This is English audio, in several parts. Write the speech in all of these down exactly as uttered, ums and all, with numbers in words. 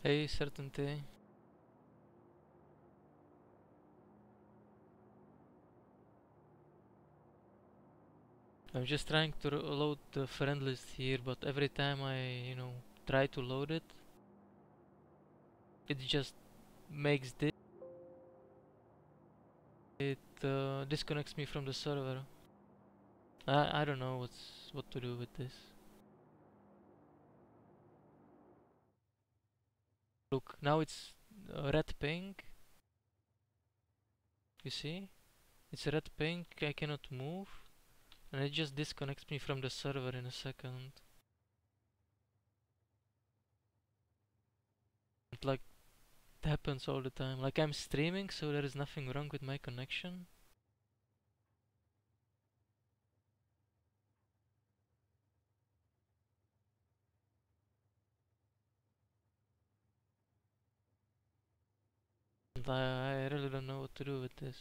A certainty. I'm just trying to load the friend list here, but every time I, you know, try to load it, it just makes this. It uh, disconnects me from the server. I I don't know what's what to do with this. Look, now it's uh, red pink. You see? It's red pink. I cannot move, and it just disconnects me from the server in a second. It like it happens all the time. Like I'm streaming, so there is nothing wrong with my connection. And I, I really don't know what to do with this.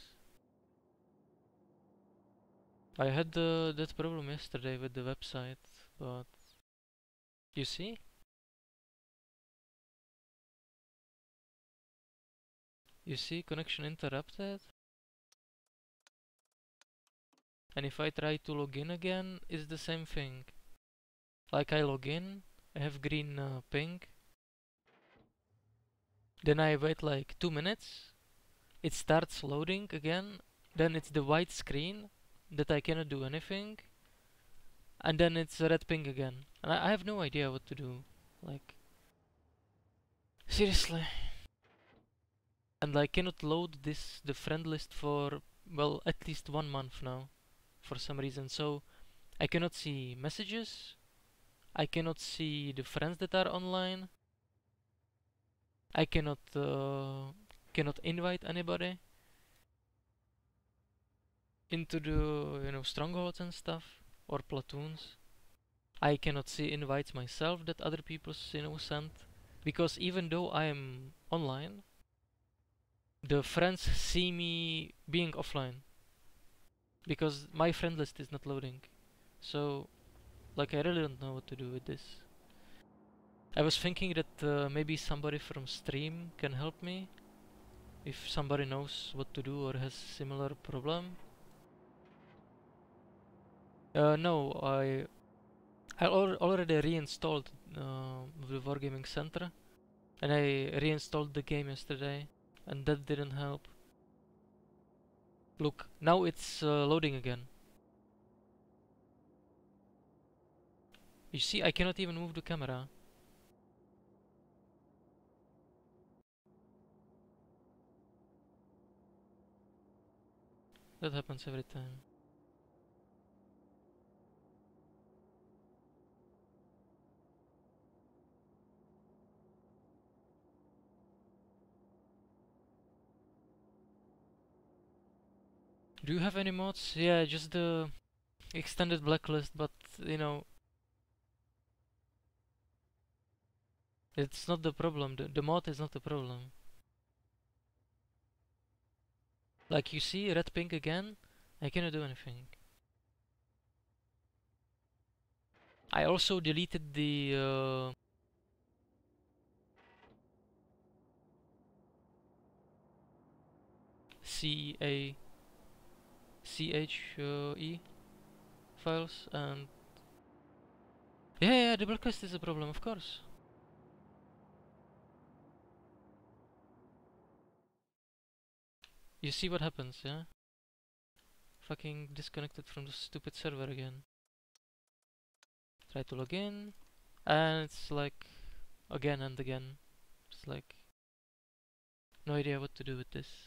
I had uh, that problem yesterday with the website, but you see? You see connection interrupted? And if I try to log in again, it's the same thing. Like I log in, I have green uh, ping. Then I wait like two minutes. It starts loading again. Then it's the white screen that I cannot do anything. And then it's a red ping again. And I, I have no idea what to do. Like, seriously. And I cannot load this, the friend list for, well, at least one month now. For some reason. So, I cannot see messages. I cannot see the friends that are online. I cannot uh, cannot invite anybody into the you know strongholds and stuff or platoons. I cannot see invites myself that other people you know sent, because even though I am online, the friends see me being offline because my friend list is not loading. So, like, I really don't know what to do with this. I was thinking that uh, maybe somebody from stream can help me if somebody knows what to do or has similar problem. Uh, no, I I al already reinstalled uh, the Wargaming Center, and I reinstalled the game yesterday, and that didn't help. Look, now it's uh, loading again. You see, I cannot even move the camera. That happens every time. Do you have any mods? Yeah, just the extended blacklist, but you know, it's not the problem. The, the mod is not the problem. Like you see, red pink again, I cannot do anything. I also deleted the uh, C A C H E files, and yeah, yeah, the blacklist is a problem, of course. You see what happens, yeah? Fucking disconnected from the stupid server again. Try to log in, and it's like again and again. It's like no idea what to do with this.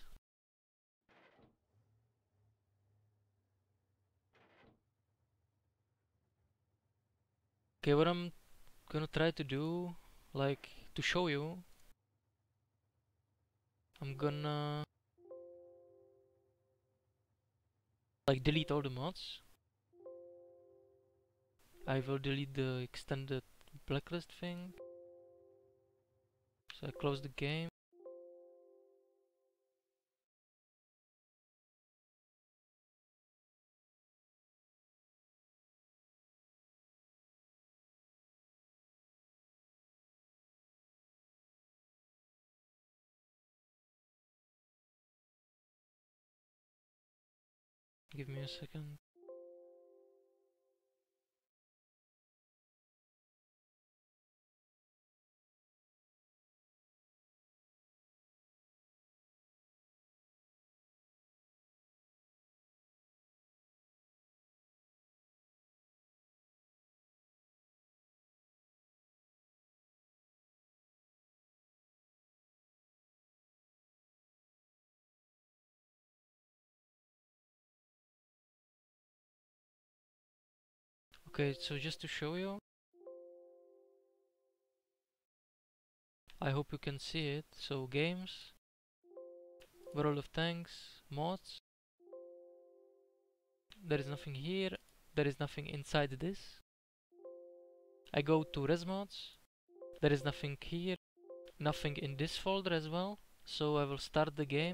Okay, what I'm gonna try to do, like to show you, I'm gonna like delete all the mods. I will delete the extended blacklist thing. So I close the game. give me a second. Okay, so just to show you, I hope you can see it. So games, World of Tanks, mods. There is nothing here. There is nothing inside this. I go to res mods. There is nothing here. Nothing in this folder as well. So I will start the game.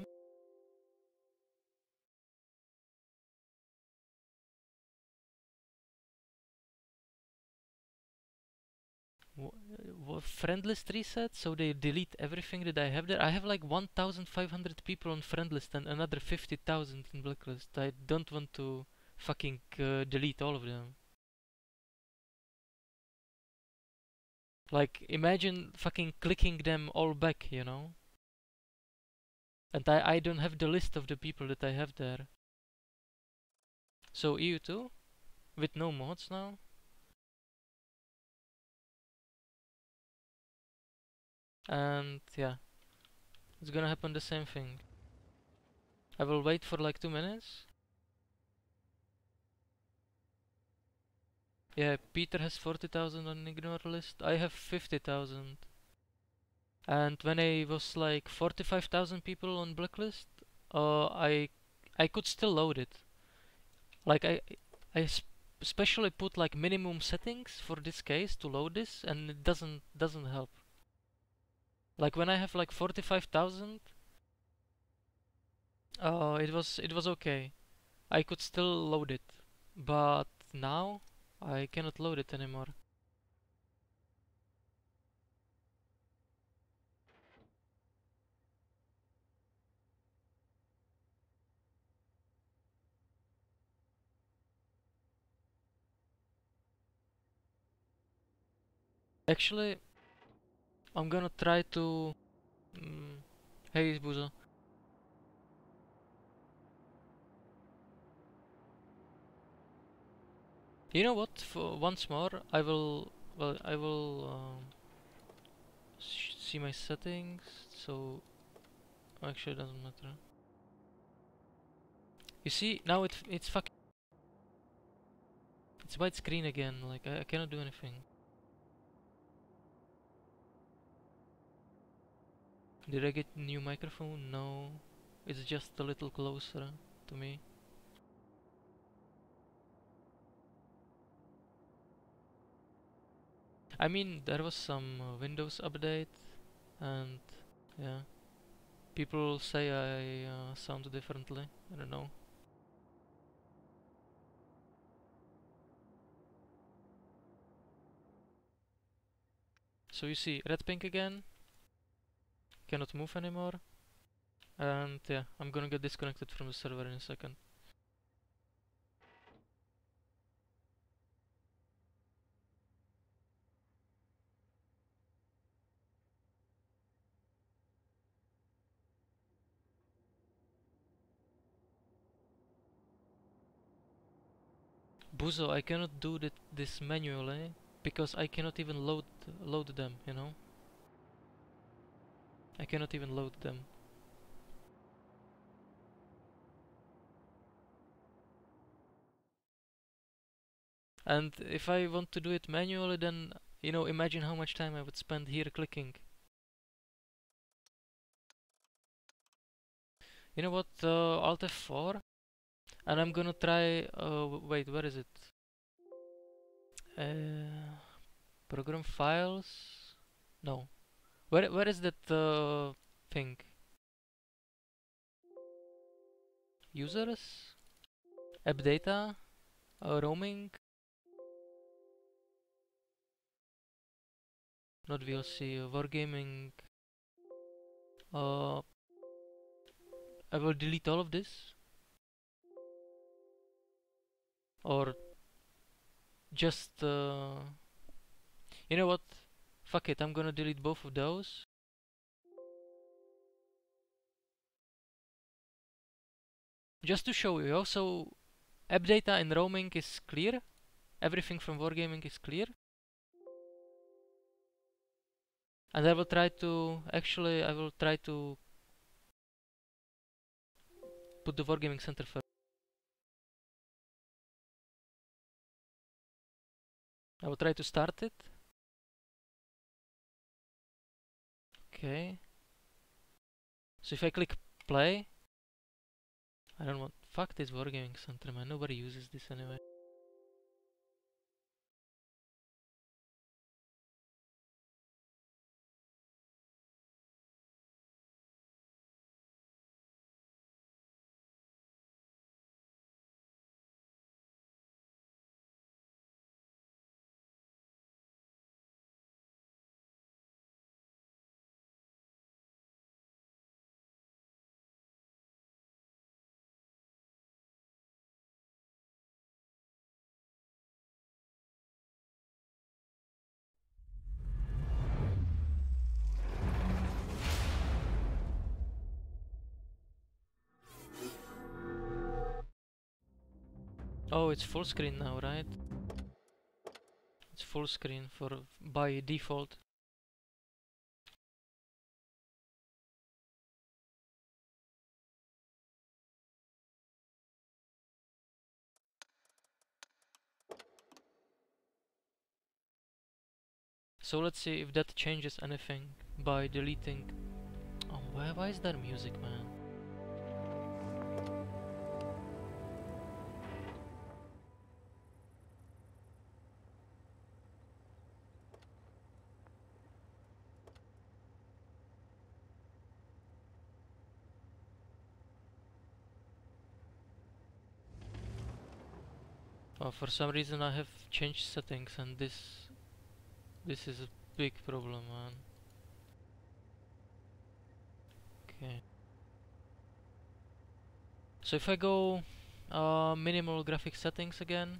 Friendlist reset, so they delete everything that I have there. I have like one thousand five hundred people on friendlist and another fifty thousand in blacklist. I don't want to fucking uh, delete all of them. Like, imagine fucking clicking them all back, you know? And I, I don't have the list of the people that I have there. So E U two, with no mods now. And yeah, it's gonna happen the same thing. I will wait for like two minutes. Yeah, Peter has forty thousand on ignore list. I have fifty thousand. And when I was like forty-five thousand people on blacklist, uh, I I could still load it. Like I I especially put like minimum settings for this case to load this, and it doesn't doesn't help. Like when I have like forty-five thousand, uh, it was it was okay. I could still load it, but now I cannot load it anymore. Actually, I'm gonna try to. Mm, hey, Buzo. You know what? For once more, I will. Well, I will um, see my settings. So actually, it doesn't matter. You see, now it it's fucking. It's widescreen again. Like I, I cannot do anything. Did I get new microphone? No. It's just a little closer to me. I mean, there was some uh, Windows update, and yeah, people say I uh, sound differently. I don't know. So you see, red pink again. Cannot move anymore. And yeah, I'm gonna get disconnected from the server in a second. Buzo, I cannot do that this manually because I cannot even load load them, you know? I cannot even load them. And if I want to do it manually, then, you know, imagine how much time I would spend here clicking. You know what, uh, Alt F four, and I'm gonna try, uh, wait, where is it? Uh, program files? No. Where, where is that uh, thing? Users? App data? Uh, roaming? Not V L C, uh, wargaming. Uh, I will delete all of this. Or just, uh, you know what? Fuck it, I'm gonna delete both of those. Just to show you. Also, app data and roaming is clear. Everything from Wargaming is clear. And I will try to, actually, I will try to put the Wargaming Center first. I will try to start it. Okay. So if I click play, I don't want, fuck this Wargaming Center, man, nobody uses this anyway. Oh, it's full screen now, right? It's full screen for by default. So let's see if that changes anything by deleting. Oh, why, why is there music, man? Oh, for some reason I have changed settings and this this is a big problem, man. Okay. So if I go uh, minimal graphic settings again.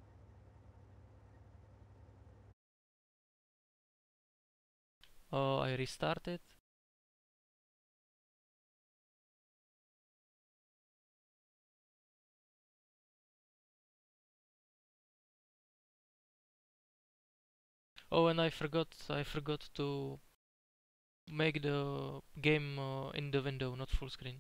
Oh, I restart it. Oh, and I forgot I forgot to make the game uh, in the window, not full screen.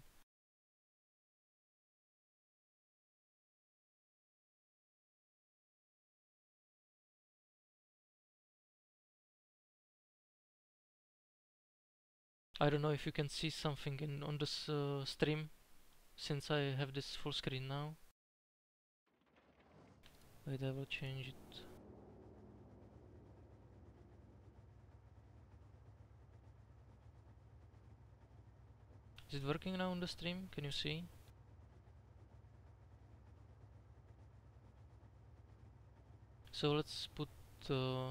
I don't know if you can see something in on this uh, stream, since I have this full screen now. Wait, I will change it. Is it working now on the stream? Can you see? So let's put uh,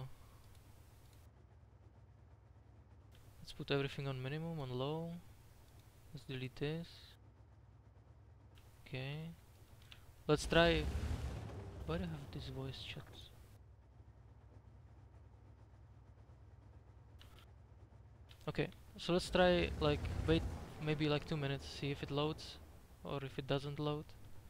let's put everything on minimum, on low. Let's delete this. Okay. Let's try. Why do I have this voice chat? Okay, so let's try like wait maybe like two minutes, see if it loads or if it doesn't load.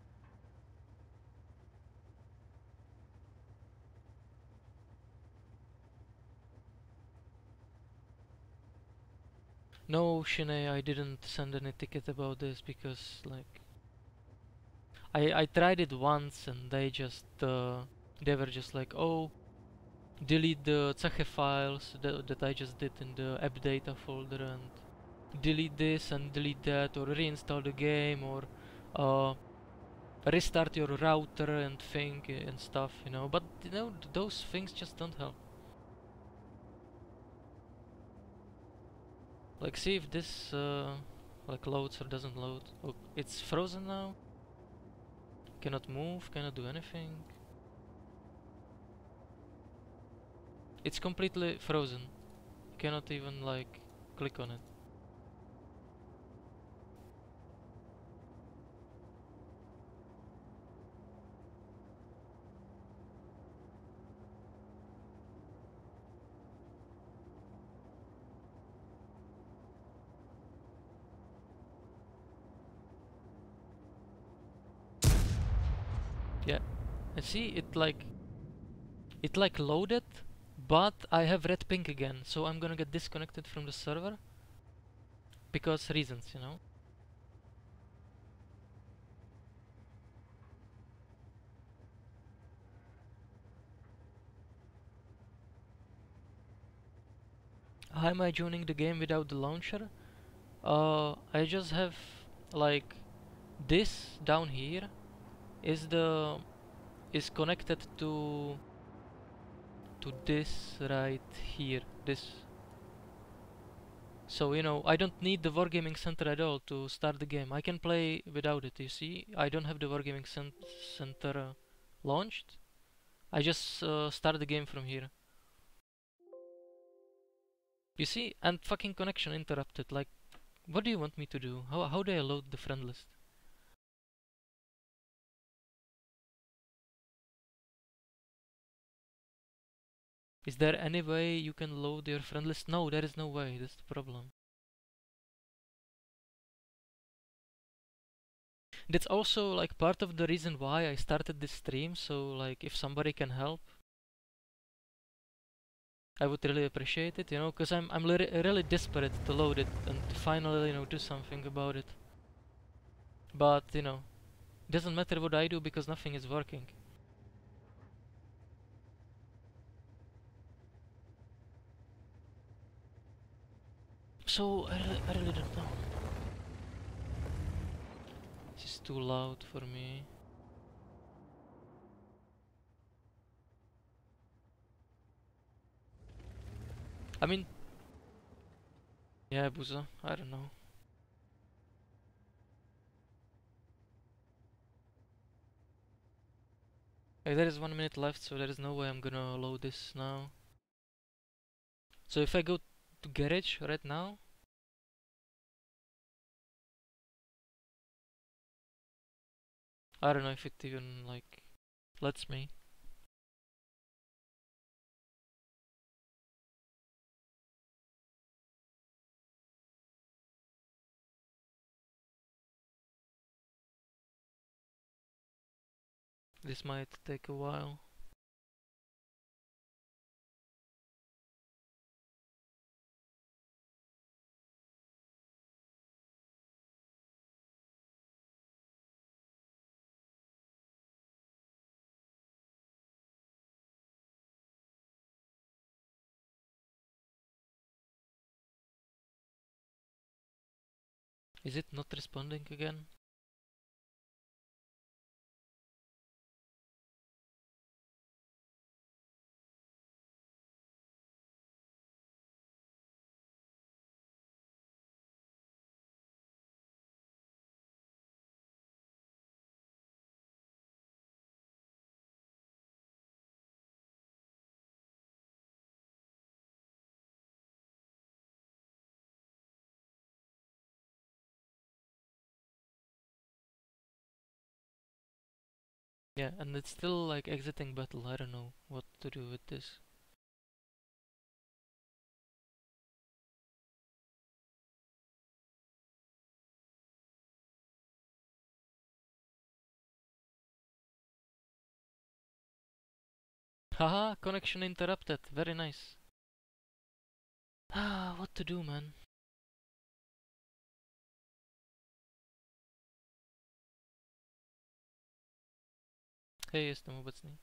No, Shine, I didn't send any ticket about this because like I I tried it once and they just uh, they were just like, oh, delete the Zache files that, that I just did in the app data folder and delete this and delete that, or reinstall the game, or uh, restart your router and thing and stuff, you know. But you know, th those things just don't help. Like, see if this uh, like loads or doesn't load. Oh, it's frozen now. Cannot move, cannot do anything. It's completely frozen. Cannot even like click on it. Yeah. And see, it like it like loaded, but I have red ping again, so I'm gonna get disconnected from the server because reasons, you know. How am I joining the game without the launcher? Uh, I just have like this down here is the is connected to to this right here. This. So you know I don't need the Wargaming Center at all to start the game. I can play without it. You see, I don't have the Wargaming cen Center uh, launched. I just uh, start the game from here. You see, and fucking connection interrupted. Like, what do you want me to do? How how do I load the friend list? Is there any way you can load your friend list? No, there is no way. That's the problem. That's also like part of the reason why I started this stream. So like, if somebody can help, I would really appreciate it. You know, because I'm I'm really desperate to load it and to finally you know do something about it. But you know, doesn't matter what I do because nothing is working. So I really, I really don't know. This is too loud for me. I mean, yeah, Buza. I don't know. Hey, there is one minute left, so there is no way I'm gonna load this now. So if I go to garage right now, I don't know if it even like lets me. This might take a while. Is it not responding again? Yeah, and it's still like exiting battle. I don't know what to do with this. Haha, connection interrupted. Very nice. Ah, what to do, man? Hej, jestem obecný.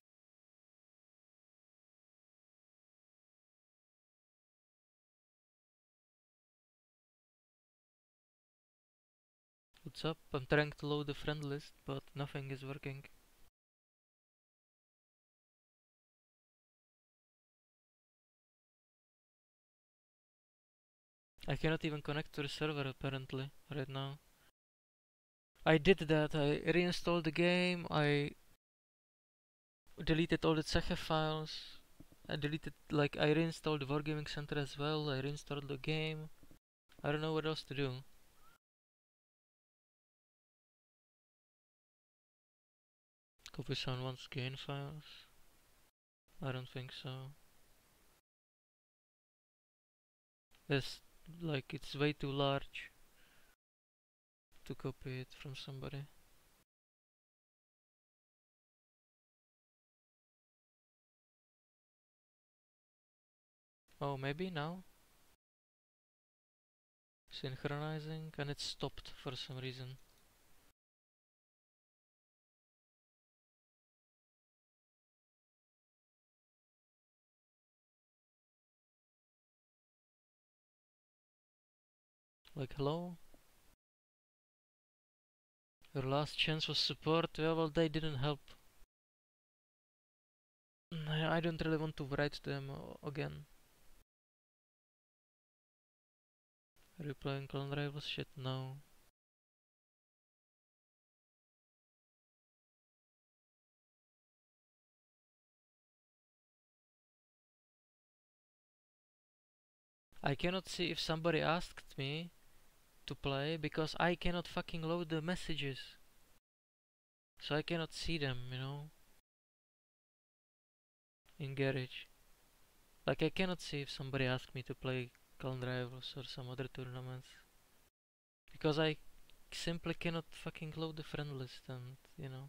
What's up? I'm trying to load the friend list, but nothing is working. I cannot even connect to the server apparently right now. I did that. I reinstalled the game. I deleted all the Zeche files. I deleted, like, I reinstalled the Wargaming Center as well. I reinstalled the game. I don't know what else to do. Copy someone wants gain files. I don't think so. It's like it's way too large to copy it from somebody. Oh, maybe now? Synchronizing, and it stopped for some reason. Like, hello? Your last chance was support. Yeah, well, they didn't help. I, I don't really want to write to them uh, again. Replying calendar rivals shit, no. I cannot see if somebody asked me to play because I cannot fucking load the messages. So I cannot see them, you know, in Garage. Like I cannot see if somebody asked me to play calendar rivals or some other tournaments. Because I simply cannot fucking load the friend list and, you know.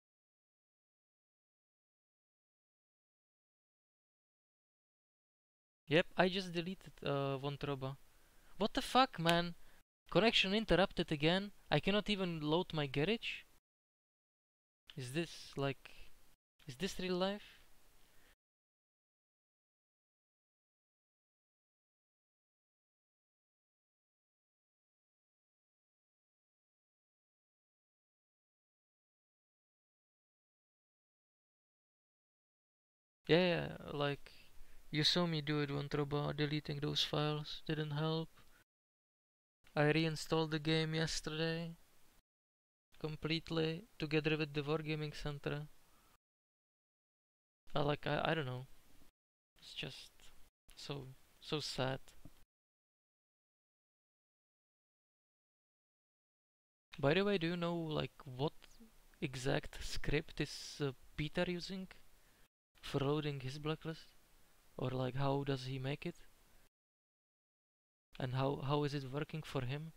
Yep, I just deleted uh, Vontroba. What the fuck, man? Connection interrupted again. I cannot even load my garage. Is this like, is this real life? Yeah, yeah, like you saw me do it, Vontroba. Deleting those files didn't help. I reinstalled the game yesterday completely together with the Wargaming Center. I like I, I don't know. It's just so so sad. By the way, do you know like what exact script is uh, Peter using for loading his blacklist? Or like how does he make it? And how how is it working for him?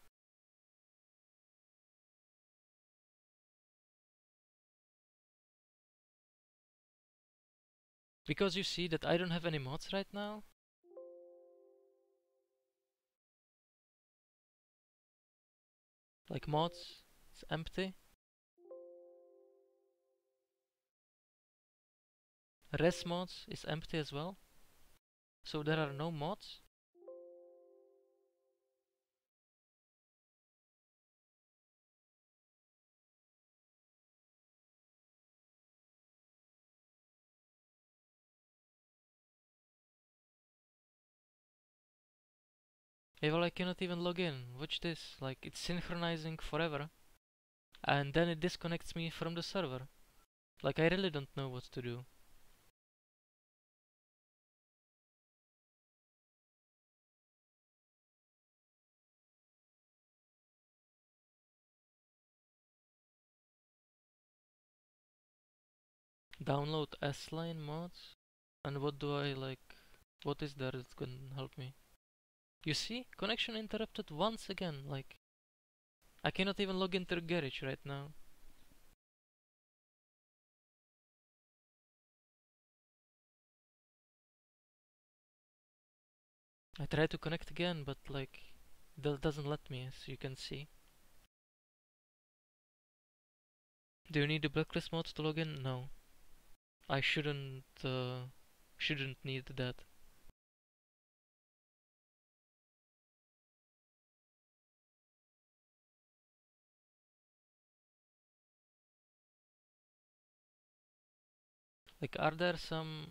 Because you see that I don't have any mods right now. Like mods, it's empty. Res mods is empty as well. So there are no mods. Yeah, well, I cannot even log in. Watch this. Like, it's synchronizing forever. And then it disconnects me from the server. Like, I really don't know what to do. Download S-Line mods. And what do I, like... What is there that can help me? You see? Connection interrupted once again. Like, I cannot even log into the garage right now. I tried to connect again, but like... That doesn't let me, as you can see. Do you need the blacklist mods to log in? No. I shouldn't... Uh, shouldn't need that. Like, are there some...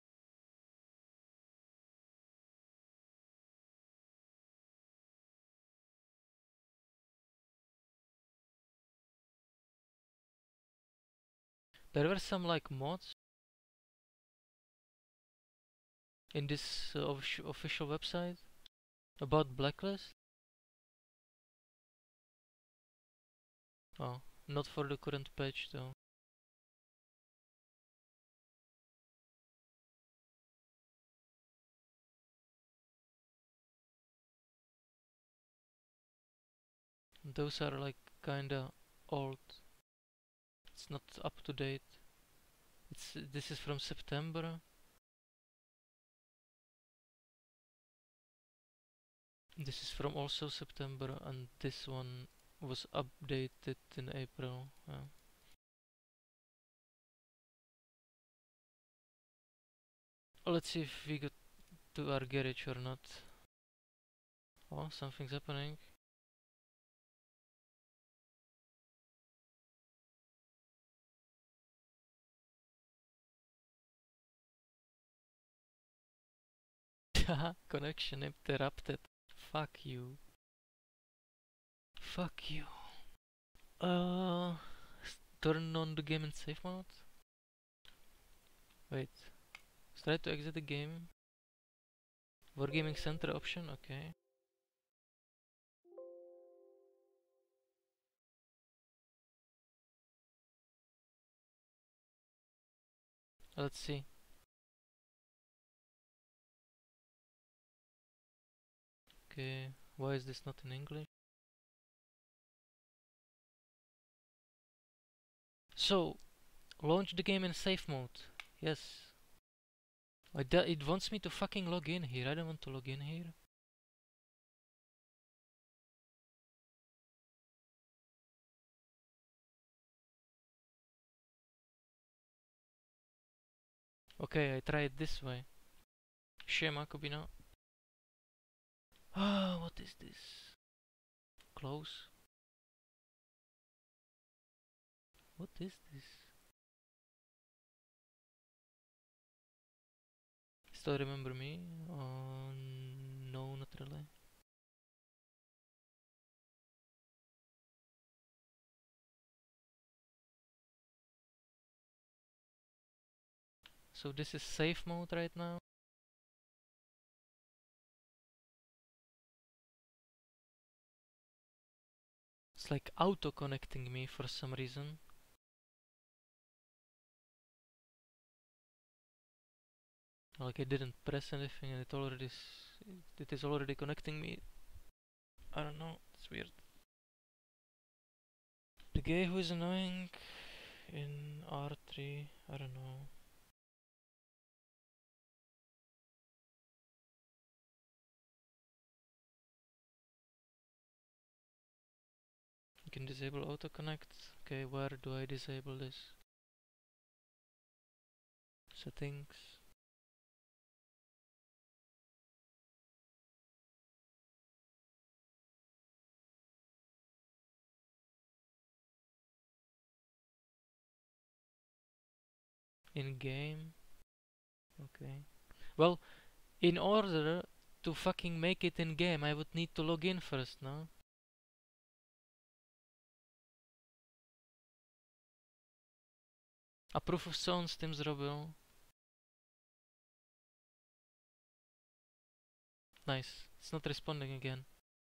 There were some, like, mods in this uh, offici- official website about blacklist. Oh, not for the current patch, though. Those are, like, kinda old. It's not up to date. It's This is from September. This is from also September, and this one was updated in April. Yeah. Let's see if we get to our garage or not. Oh, something's happening. Connection interrupted. Fuck you. Fuck you. Uh, turn on the game in safe mode. Wait. Try to exit the game. Wargaming center option. Okay. Let's see. Okay. Why is this not in English? So, launch the game in safe mode. Yes. I d it wants me to fucking log in here. I don't want to log in here. Okay, I try it this way. Shema Kubina. Ah, what is this? Close. What is this? Still remember me? Uh, no, not really. So this is safe mode right now. It's like auto connecting me for some reason. Like I didn't press anything and it already is, it is already connecting me. I don't know, it's weird. The guy who is annoying in R three, I don't know. You can disable auto connect. Okay, where do I disable this? Settings. In game. Okay. Well, in order to fucking make it in game, I would need to log in first, no? Approve of sounds, Tim zrobił. Nice. It's not responding again.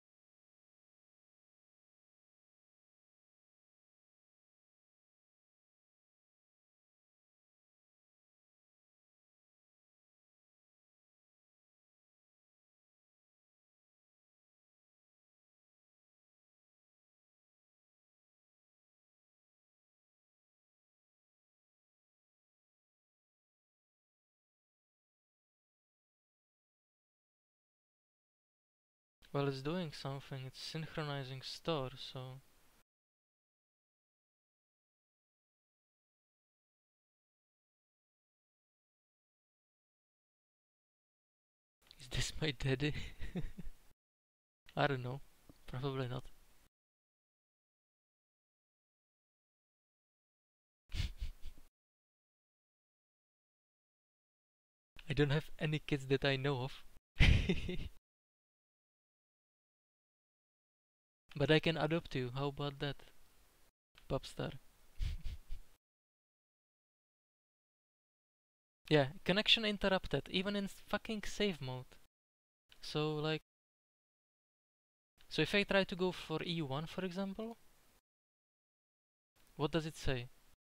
Well, it's doing something. It's synchronizing store, so... Is this my daddy? I don't know. Probably not. I don't have any kids that I know of. But I can adopt you. How about that? Popstar. Yeah, connection interrupted, even in fucking save mode. So, like... So if I try to go for E one, for example, what does it say?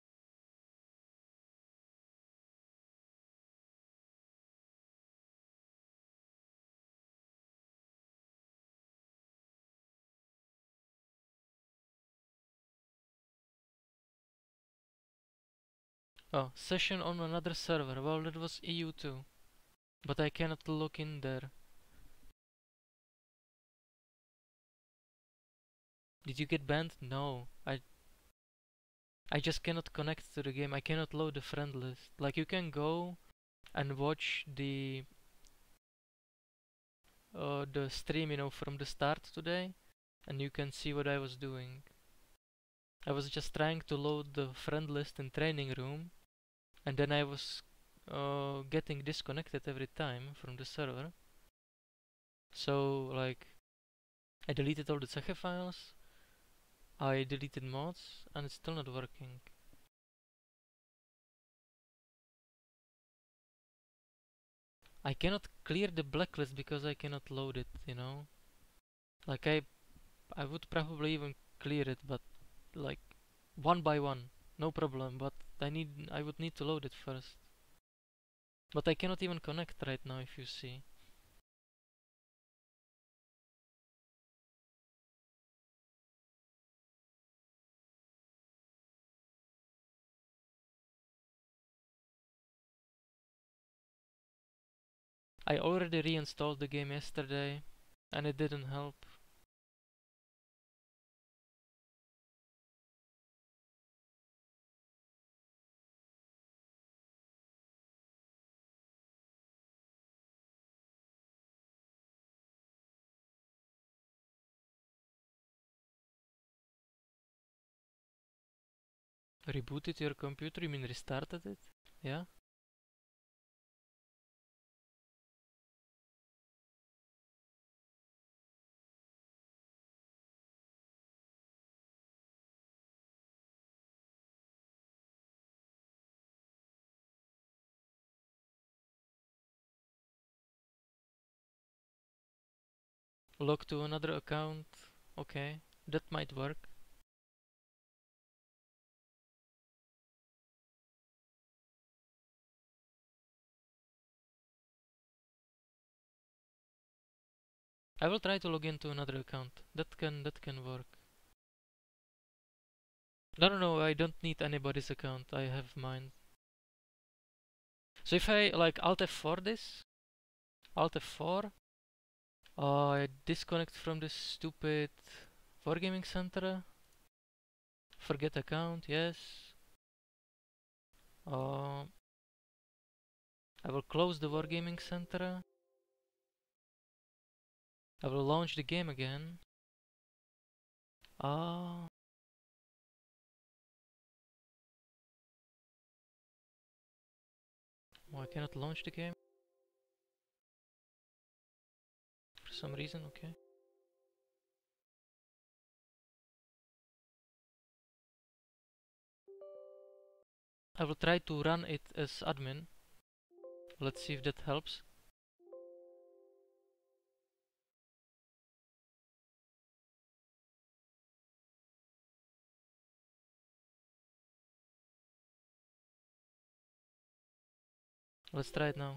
Oh, session on another server. Well, that was E U two. But I cannot log in there. Did you get banned? No. I I just cannot connect to the game. I cannot load the friend list. Like you can go and watch the uh, the stream, you know, from the start today, and you can see what I was doing. I was just trying to load the friend list in training room, and then I was uh, getting disconnected every time from the server. So like I deleted all the Zeche files, I deleted mods, and it's still not working. I cannot clear the blacklist because I cannot load it, you know? Like I I would probably even clear it, but like one by one, no problem, but I need I would need to load it first. But I cannot even connect right now if you see. I already reinstalled the game yesterday and it didn't help. Rebooted your computer? You mean restarted it? Yeah? Log to another account? Okay, that might work. I will try to log into another account. That can that can work. No, no, no, I don't need anybody's account. I have mine. So if I like Alt F four this, Alt F four, uh, I disconnect from this stupid Wargaming Center. Forget account, yes. Uh, I will close the Wargaming Center. I will launch the game again. Ah. Oh, I cannot launch the game for some reason, okay. I will try to run it as admin. Let's see if that helps. Let's try it now.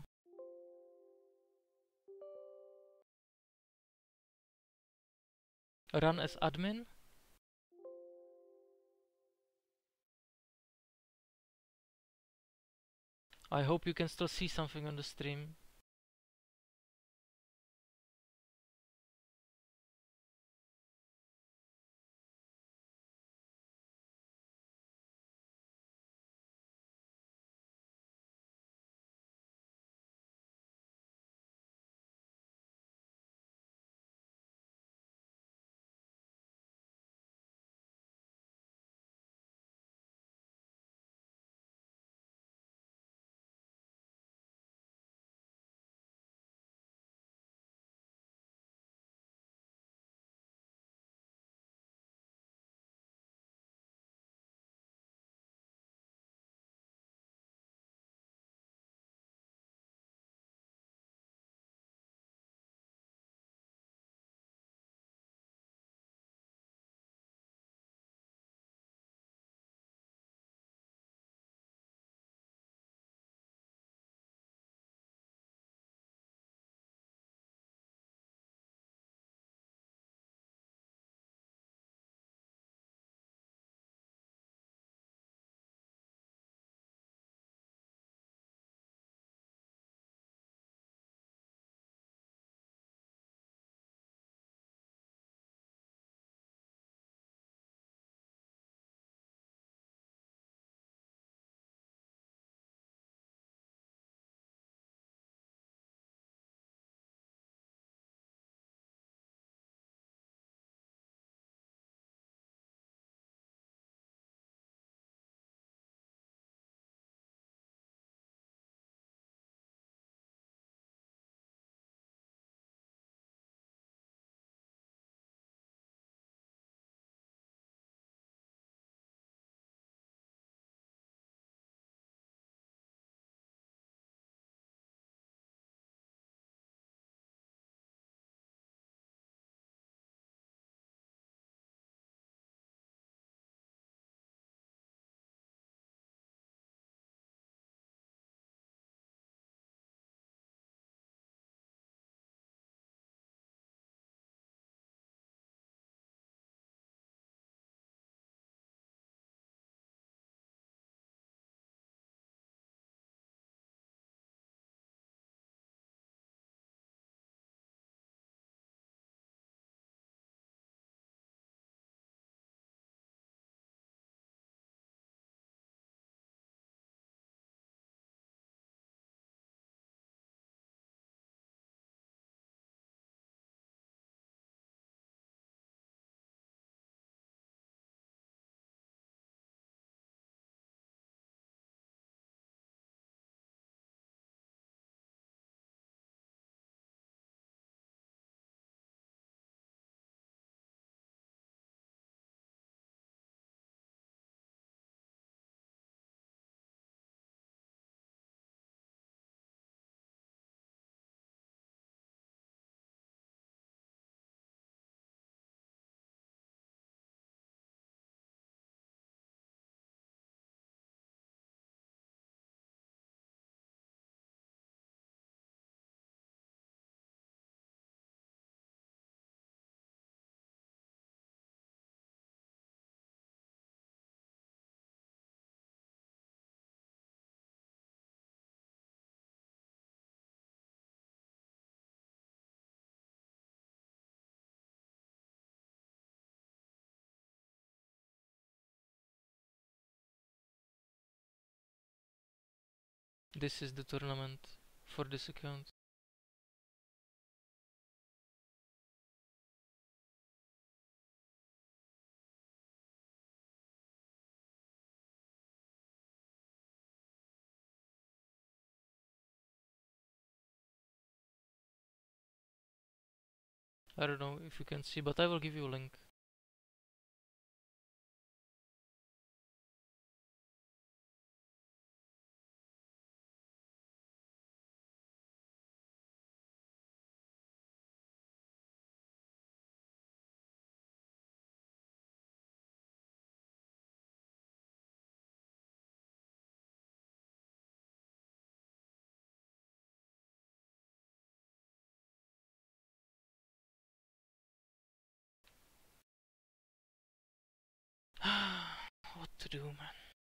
Run as admin. I hope you can still see something on the stream. this is the tournament for this account. I don't know if you can see, but I will give you a link. What to do, man?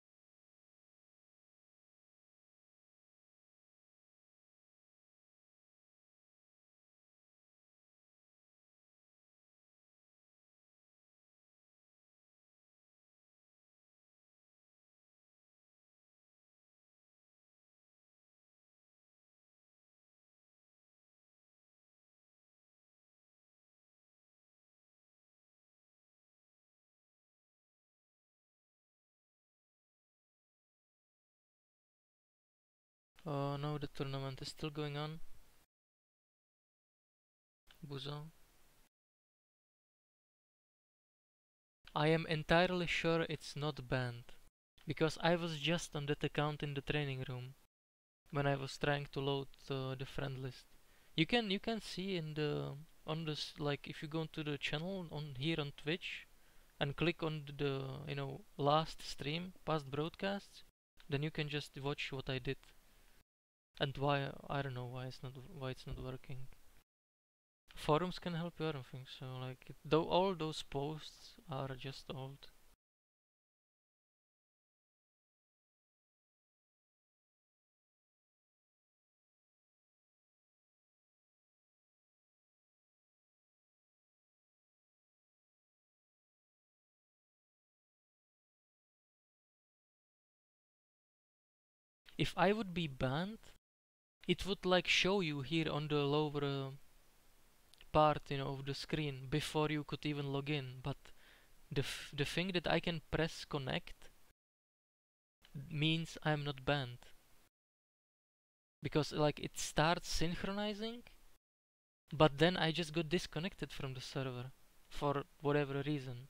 Oh no, the tournament is still going on. Busan. I am entirely sure it's not banned. Because I was just on that account in the training room when I was trying to load uh, the friend list. You can you can see in the on this, like, if you go to the channel on here on Twitch and click on the, you know, last stream, past broadcasts, then you can just watch what I did and why. I don't know why it's not why it's not working. Forums can help you, I don't think so. Like, though all those posts are just old. If I would be banned, it would like show you here on the lower uh, part, you know, of the screen before you could even log in. But the f the thing that I can press connect means I'm not banned, because like it starts synchronizing, but then I just got disconnected from the server for whatever reason.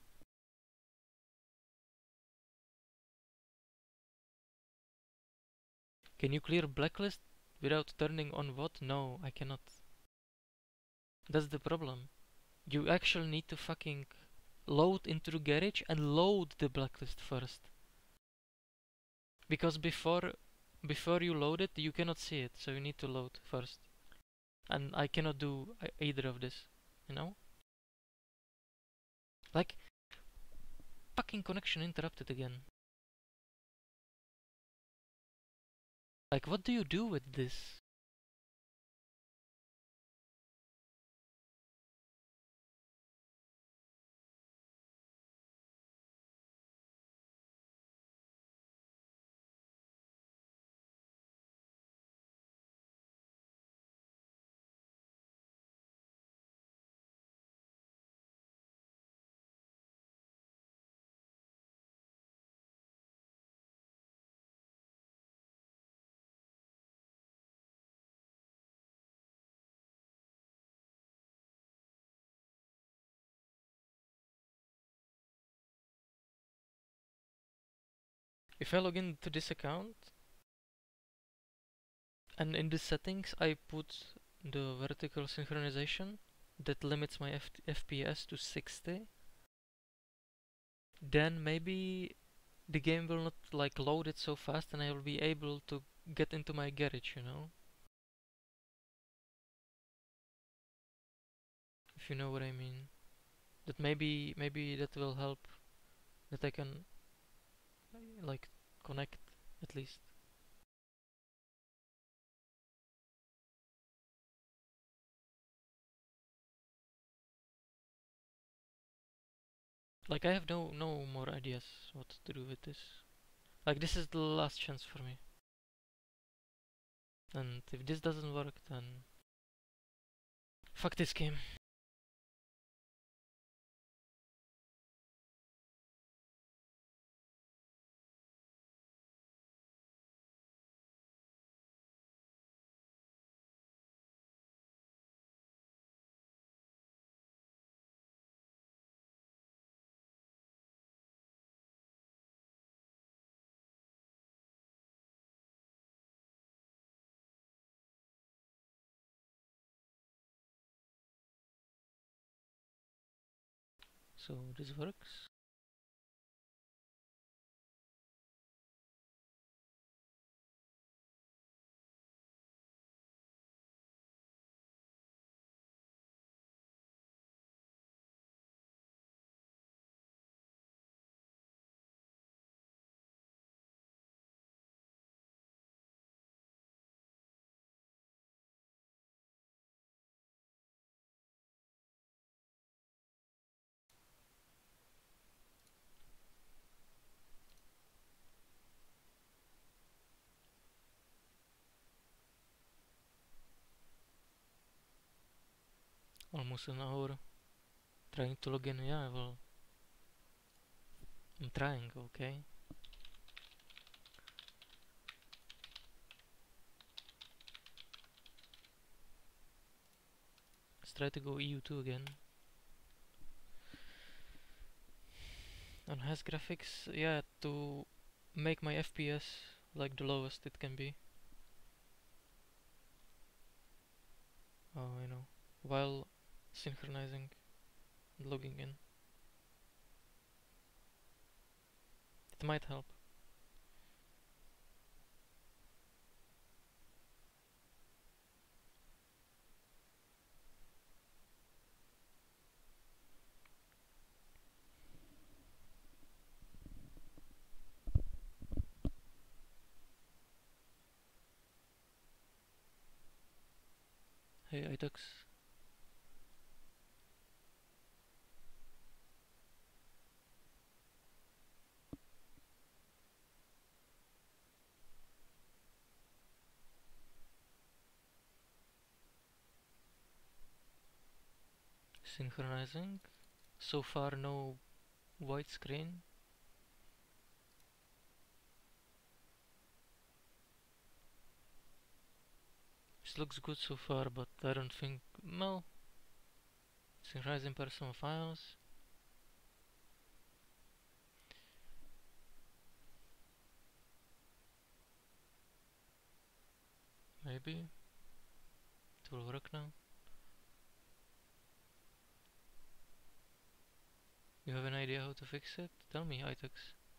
Can you clear blacklist without turning on what? No, I cannot. That's the problem. You actually need to fucking load into the garage and load the blacklist first. Because before before you load it, you cannot see it, so you need to load first. And I cannot do either of this, you know? Like, fucking connection interrupted again. Like, what do you do with this? If I log into this account, and in the settings I put the vertical synchronization that limits my F F P S to sixty, then maybe the game will not like load it so fast and I will be able to get into my garage, you know? If you know what I mean. That maybe maybe that will help, that I can like connect at least. Like, I have no no more ideas what to do with this. Like, this is the last chance for me. And if this doesn't work, then fuck this game. So this works. Almost an hour trying to log in. Yeah, well, I'm trying, okay? Let's try to go E U two again. On has graphics, yeah, to make my F P S like the lowest it can be. Oh, you know, while synchronizing and logging in. It might help. Hey, iTux. Synchronizing. So far, no white screen. This looks good so far, but I don't think. Well, synchronizing personal files. Maybe it will work now. You have an idea how to fix it? Tell me, iTux.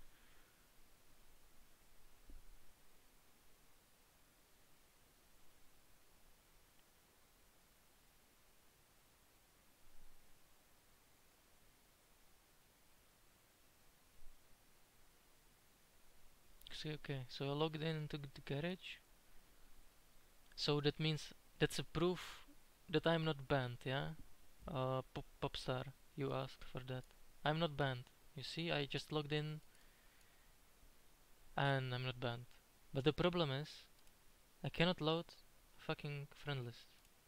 See, okay, so I logged in into the garage. So that means that's a proof that I'm not banned, yeah? Uh, Pop Popstar, you asked for that. I'm not banned. You see, I just logged in and I'm not banned. But the problem is, I cannot load a fucking friend list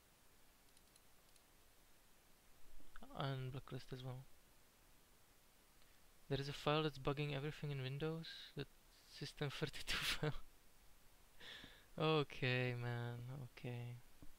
and blacklist as well. There is a file that's bugging everything in Windows. That system thirty-two file. Okay, man. Okay.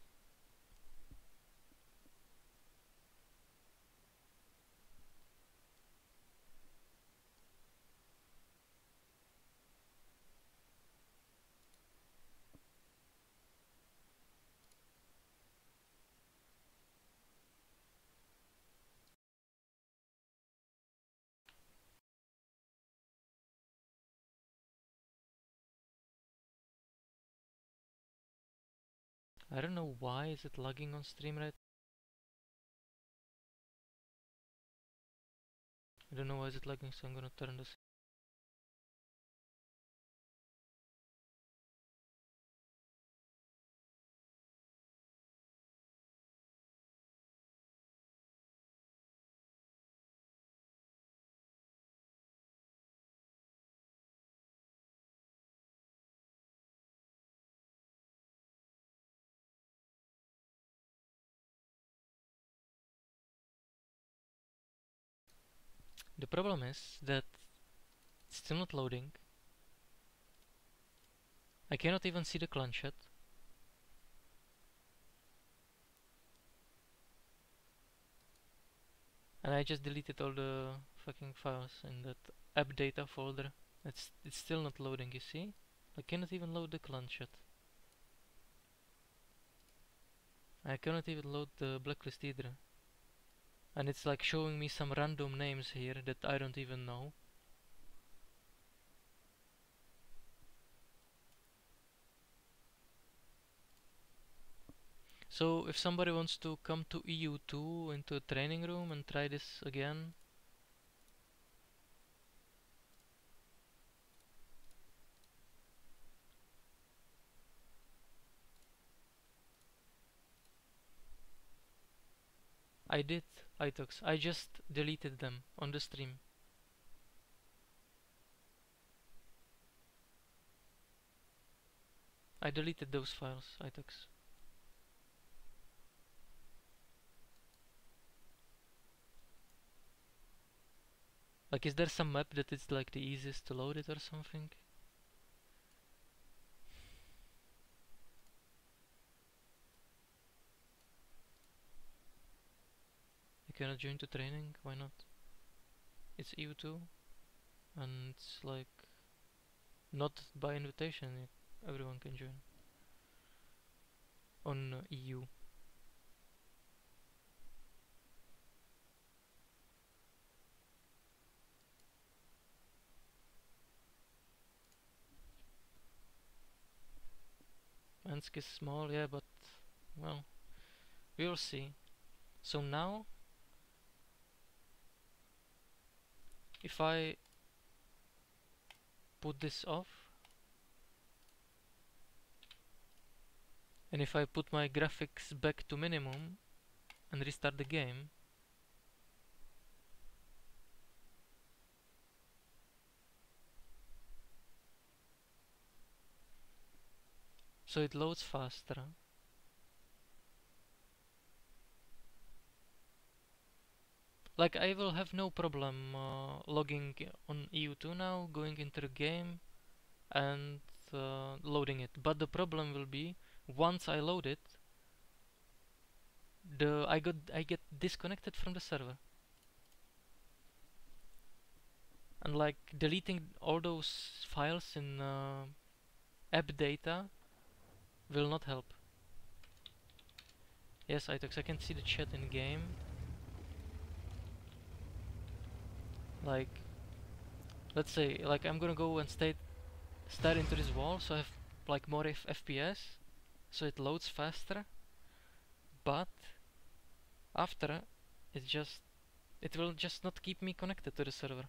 I don't know why is it lagging on stream right. I don't know why is it lagging, so I'm gonna turn this. The problem is that it's still not loading. I cannot even see the clan chat. And I just deleted all the fucking files in that app data folder. It's it's still not loading, you see? I cannot even load the clan chat. I cannot even load the blacklist either. And it's like showing me some random names here that I don't even know. So if somebody wants to come to E U two into a training room and try this again, I did, iTox. I just deleted them on the stream. I deleted those files, iTox. Like, is there some map that is like the easiest to load it or something? You cannot join to training? Why not? It's E U two, and it's like not by invitation. Everyone can join on uh, E U. Mansk is small, yeah, but well, we will see. So now, if I put this off, and if I put my graphics back to minimum and restart the game, so it loads faster. Like, I will have no problem uh, logging on E U two now, going into the game and uh, loading it. But the problem will be, once I load it, the I got I get disconnected from the server. And like deleting all those files in uh, app data will not help. Yes, iTox, I can see the chat in game. Like, let's say, like I'm gonna go and stay, stare into this wall, so I have like more F FPS, so it loads faster. But after, it just, it will just not keep me connected to the server.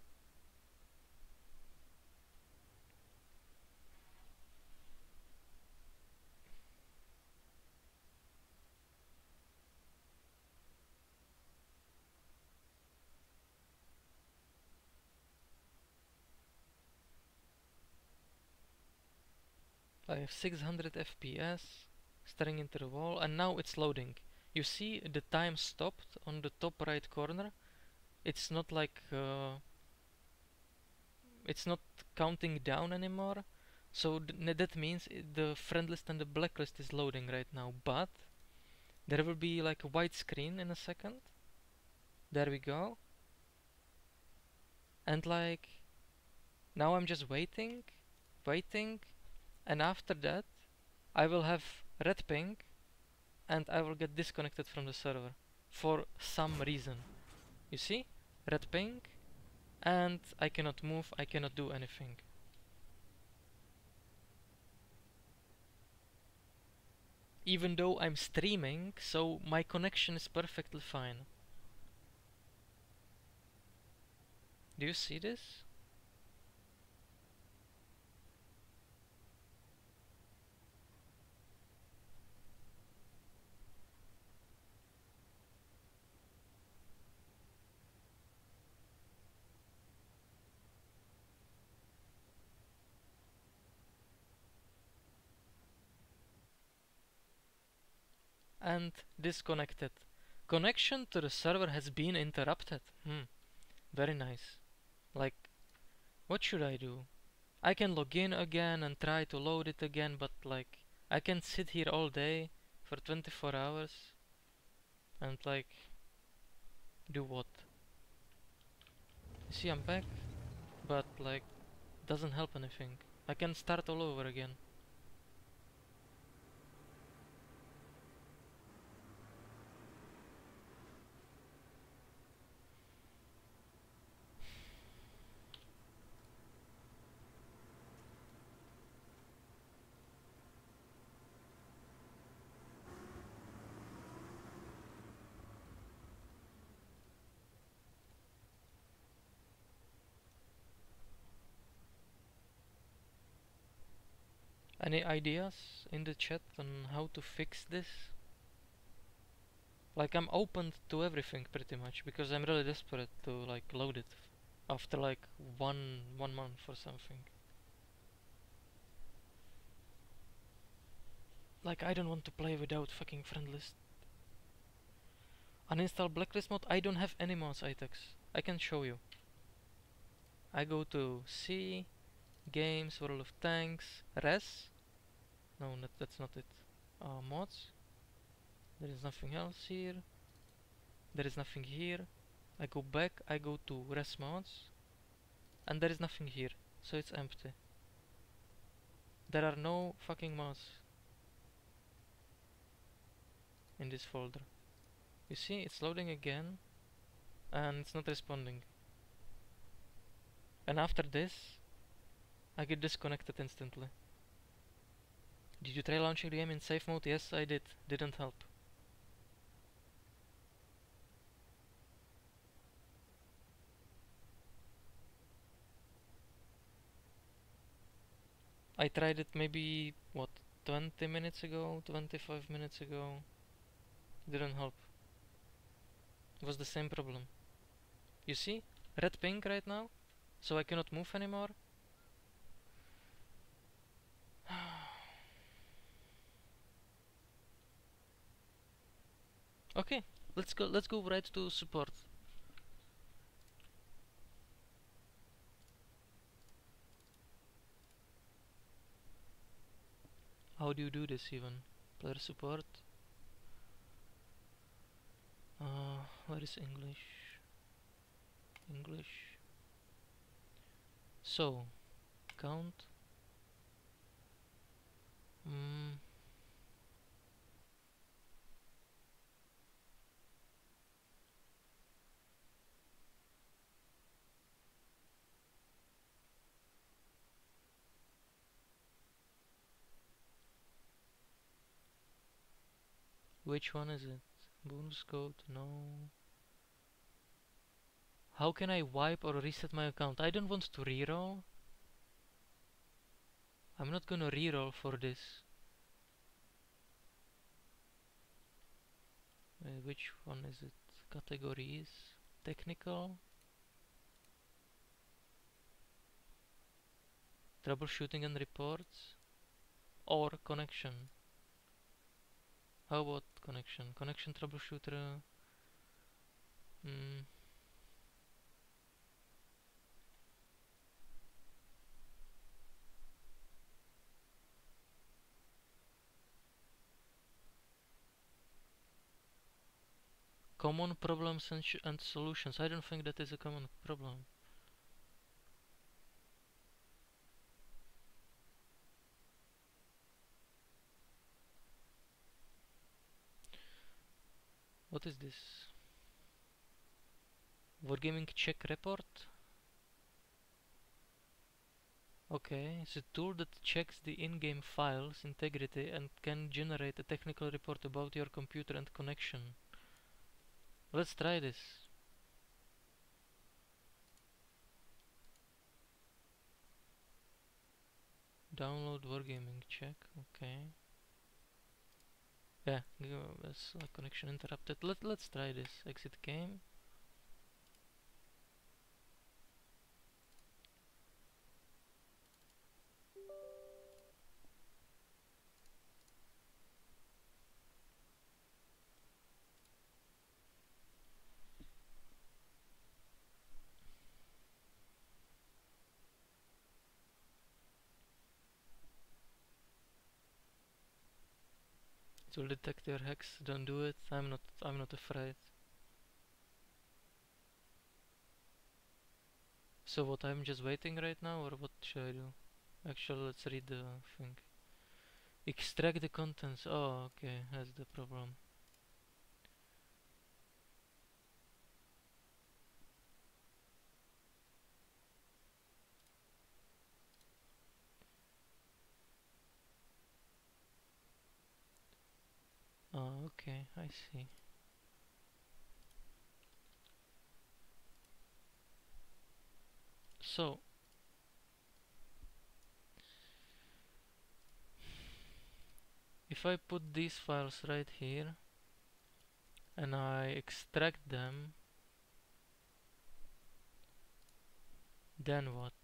I have six hundred F P S, staring into the wall, and now it's loading. You see the time stopped on the top right corner. It's not like uh, it's not counting down anymore. So th that means the friend list and the blacklist is loading right now. But there will be like a white screen in a second. There we go. And like now I'm just waiting, waiting, and after that I will have red ping and I will get disconnected from the server for some reason. You see? Red ping, and I cannot move, I cannot do anything. Even though I'm streaming, so my connection is perfectly fine. Do you see this? And disconnected. Connection to the server has been interrupted. Hmm. Very nice. Like, what should I do? I can log in again and try to load it again, but like, I can sit here all day for twenty-four hours and like, do what? You see, I'm back, but like, doesn't help anything. I can start all over again. Any ideas in the chat on how to fix this? Like, I'm open to everything pretty much because I'm really desperate to like load it after like one one month or something. Like, I don't want to play without fucking friendlist. Uninstall blacklist mode. I don't have any mods, Itex. I can show you. I go to C, Games, World of Tanks, Res. No, that, that's not it. Uh, mods. There is nothing else here. There is nothing here. I go back, I go to Res mods. And there is nothing here. So it's empty. There are no fucking mods in this folder. You see, it's loading again. And it's not responding. And after this, I get disconnected instantly. Did you try launching the game in safe mode? Yes, I did. Didn't help. I tried it maybe, what, twenty minutes ago, twenty-five minutes ago. Didn't help. It was the same problem. You see? Red pink right now? So I cannot move anymore? Okay, let's go let's go right to support. How do you do this even? Player support. Uh, where is English? English. So, count. Mm. Which one is it? Bonus code? No. How can I wipe or reset my account? I don't want to reroll. I'm not gonna reroll for this. Uh, which one is it? Categories? Technical? Troubleshooting and reports? Or connection? How about connection? Connection troubleshooter? Mm. Common problems and, sh and solutions. I don't think that is a common problem. What is this? Wargaming check report? Okay, it's a tool that checks the in-game files integrity and can generate a technical report about your computer and connection. Let's try this. Download Wargaming check, okay. Yeah, that's uh, connection interrupted. Let, let's try this. Exit game. will detect your hex. Don't do it. I'm not. I'm not afraid. So what? I'm just waiting right now, or what should I do? Actually, let's read the thing. Extract the contents. Oh, okay. That's the problem. Oh, okay. I see. So if I put these files right here and I extract them, then what?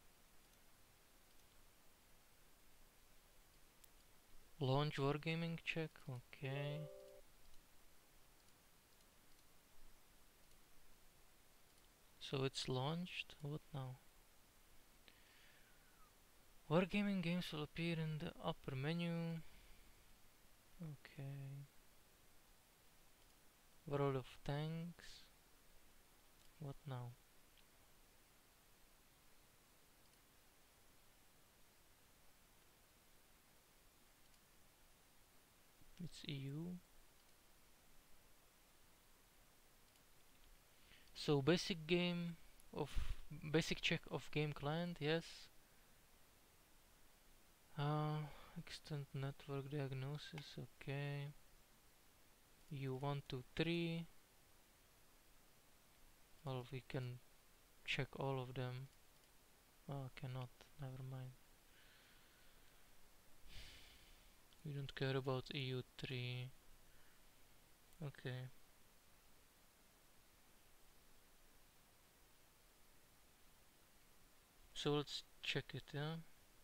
Launch wargaming check, okay. So it's launched, what now? Wargaming games will appear in the upper menu. Okay. World of Tanks. What now? It's E U. So basic game of basic check of game client, yes. Uh, extend network diagnosis, okay. U one two three. Well, we can check all of them. Oh, cannot. Never mind. We don't care about E U three. Okay. So let's check it, yeah?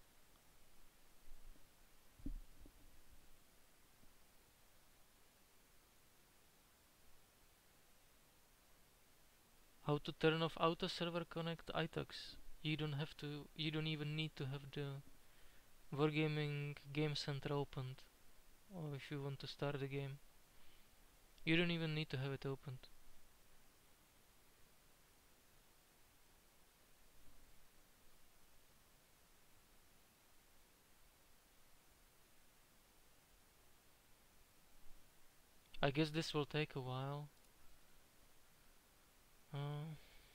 How to turn off auto server connect I T A X. You don't have to, you don't even need to have the Wargaming Game Center opened. Or if you want to start the game. You don't even need to have it opened. I guess this will take a while. Uh,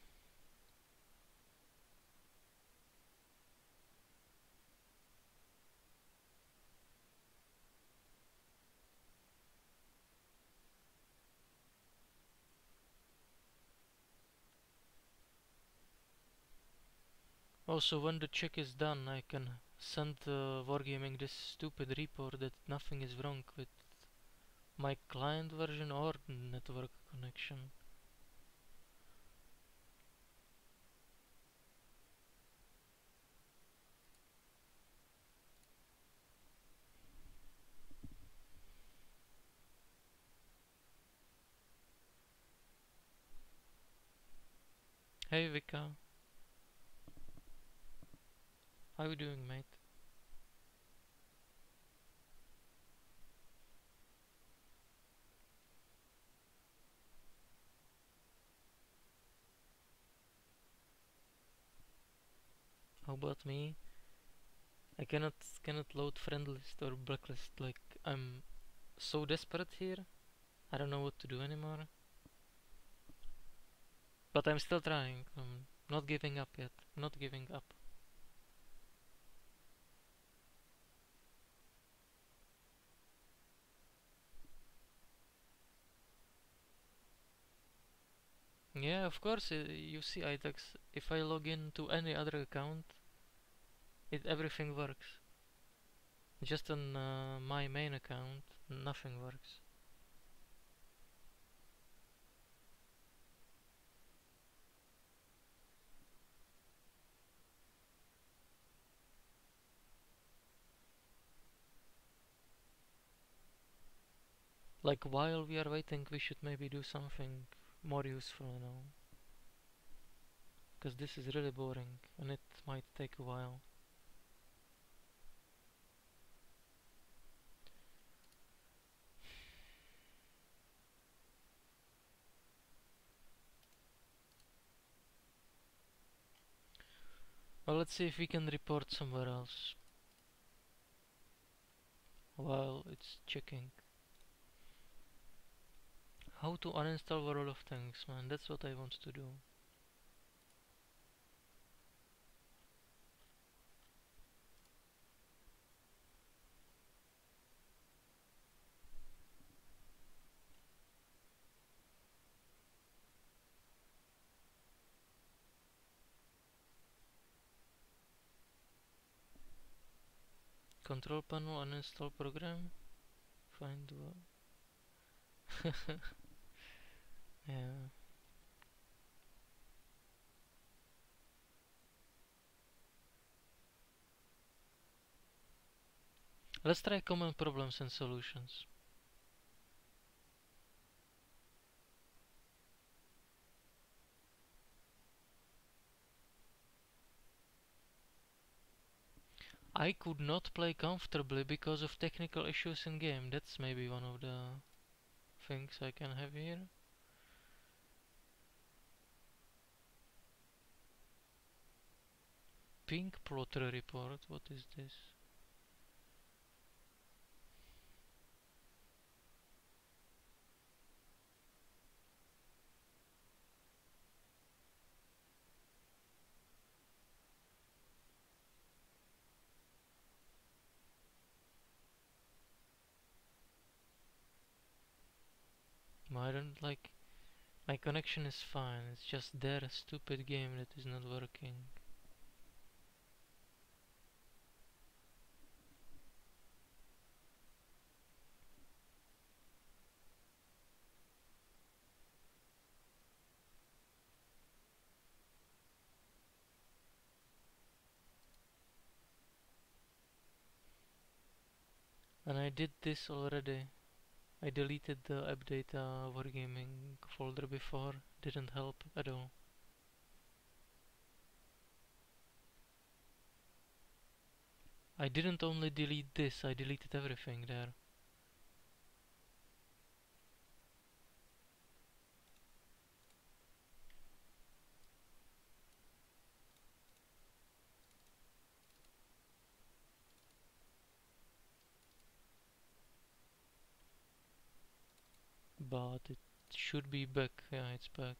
also, when the check is done, I can send uh, Wargaming this stupid report that nothing is wrong with my client version or network connection. Hey Vika, how you doing, mate? How about me? I cannot cannot load friendlist or blacklist. Like I'm so desperate here. I don't know what to do anymore. But I'm still trying. I'm not giving up yet. Not giving up. Yeah, of course. Uh, you see, I T A X. If I log in to any other account, it everything works. Just on uh, my main account, nothing works. Like while we are waiting, we should maybe do something more useful, you know. Because this is really boring and it might take a while. let's see if we can report somewhere else while it's checking. How to uninstall a lot of things, man. That's what I want to do. Control panel, uninstall program. Find what? Yeah. Let's try common problems and solutions. I could not play comfortably because of technical issues in game. That's maybe one of the things I can have here. Pink plotter report. What is this? I don't like. My connection is fine. It's just their stupid game that is not working. And I did this already. I deleted the app data wargaming folder before. Didn't help at all. I didn't only delete this, I deleted everything there. But it should be back. Yeah, it's back.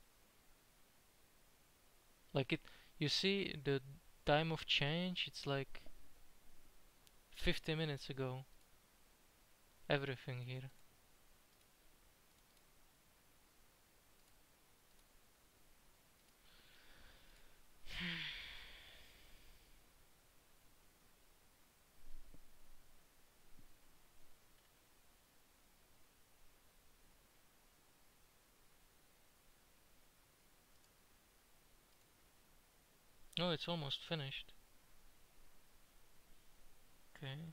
Like it, you see the time of change, it's like fifty minutes ago. Everything here. Oh, it's almost finished. Okay.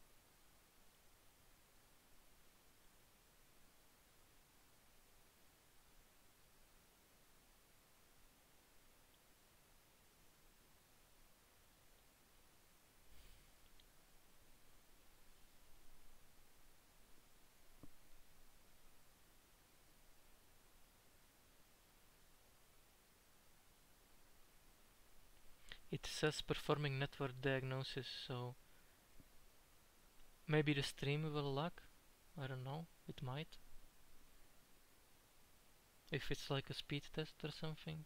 It says performing network diagnosis, so maybe the stream will lag. I don't know. It might. If it's like a speed test or something.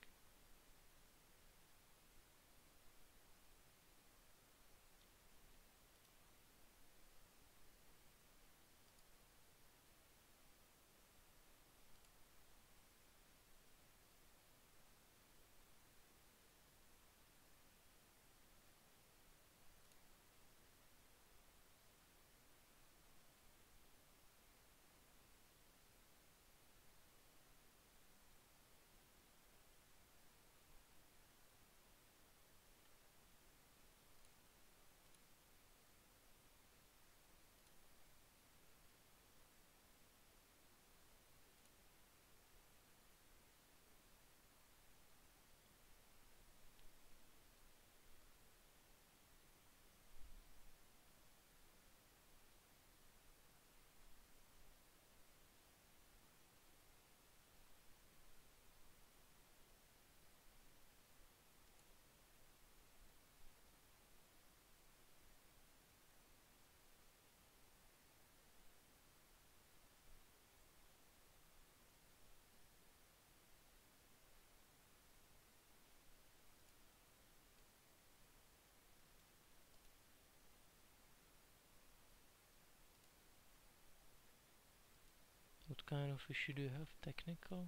What kind of issue do you have? Technical?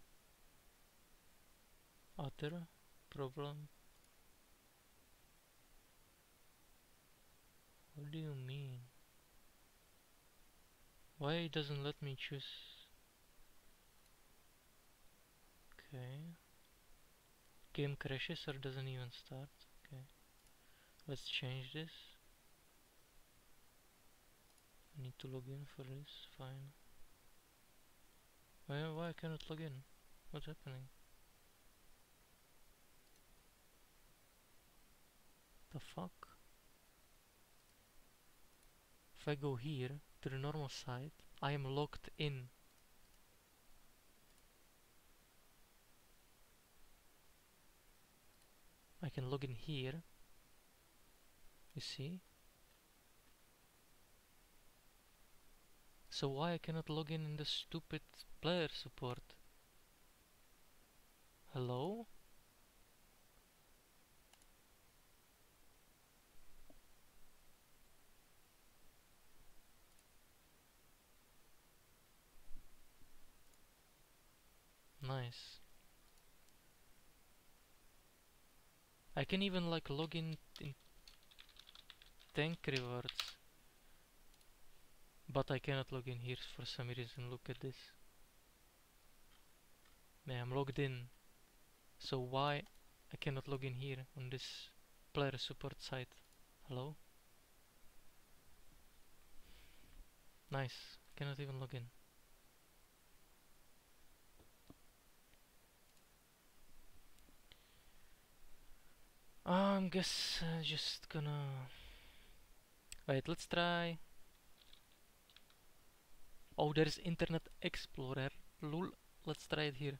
Other? Problem? What do you mean? Why it doesn't let me choose? Okay. Game crashes or doesn't even start. Okay. Let's change this. I need to log in for this. Fine. Why, why I cannot log in? What's happening? The fuck? If I go here to the normal site, I am logged in. I can log in here. You see? So why I cannot log in in the stupid player support? Hello? Nice. I can even like log in in tank rewards. But I cannot log in here for some reason. Look at this. Yeah, I'm logged in. So why I cannot log in here on this player support site? Hello? Nice. Cannot even log in. I'm guess uh, just gonna wait. Let's try. Oh, there's Internet Explorer. Lol. Let's try it here.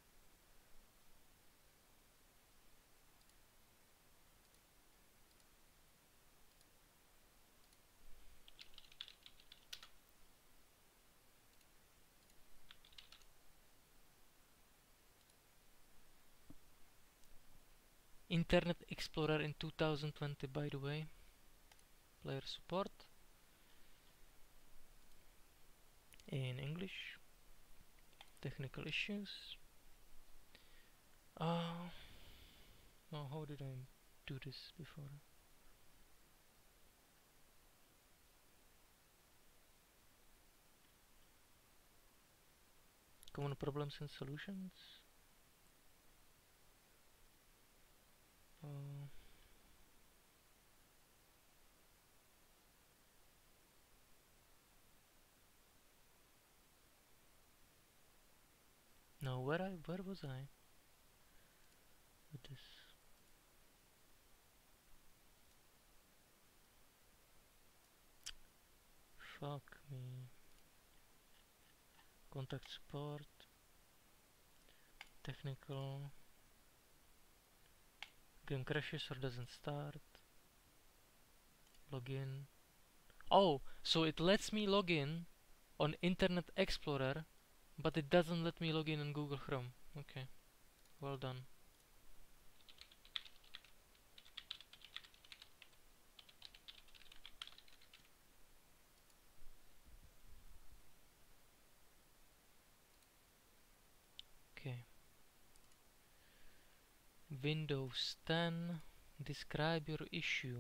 Internet Explorer in two thousand twenty, by the way. Player support in English. Technical issues. Uh, oh, how did I do this before? Common problems and solutions. Uh, no, where I where was I with this? Fuck me. Contact support. Technical. Game crashes or doesn't start. Login. Oh, so it lets me log in on Internet Explorer, but it doesn't let me log in on Google Chrome. Okay, well done. Okay. Windows ten. Describe your issue.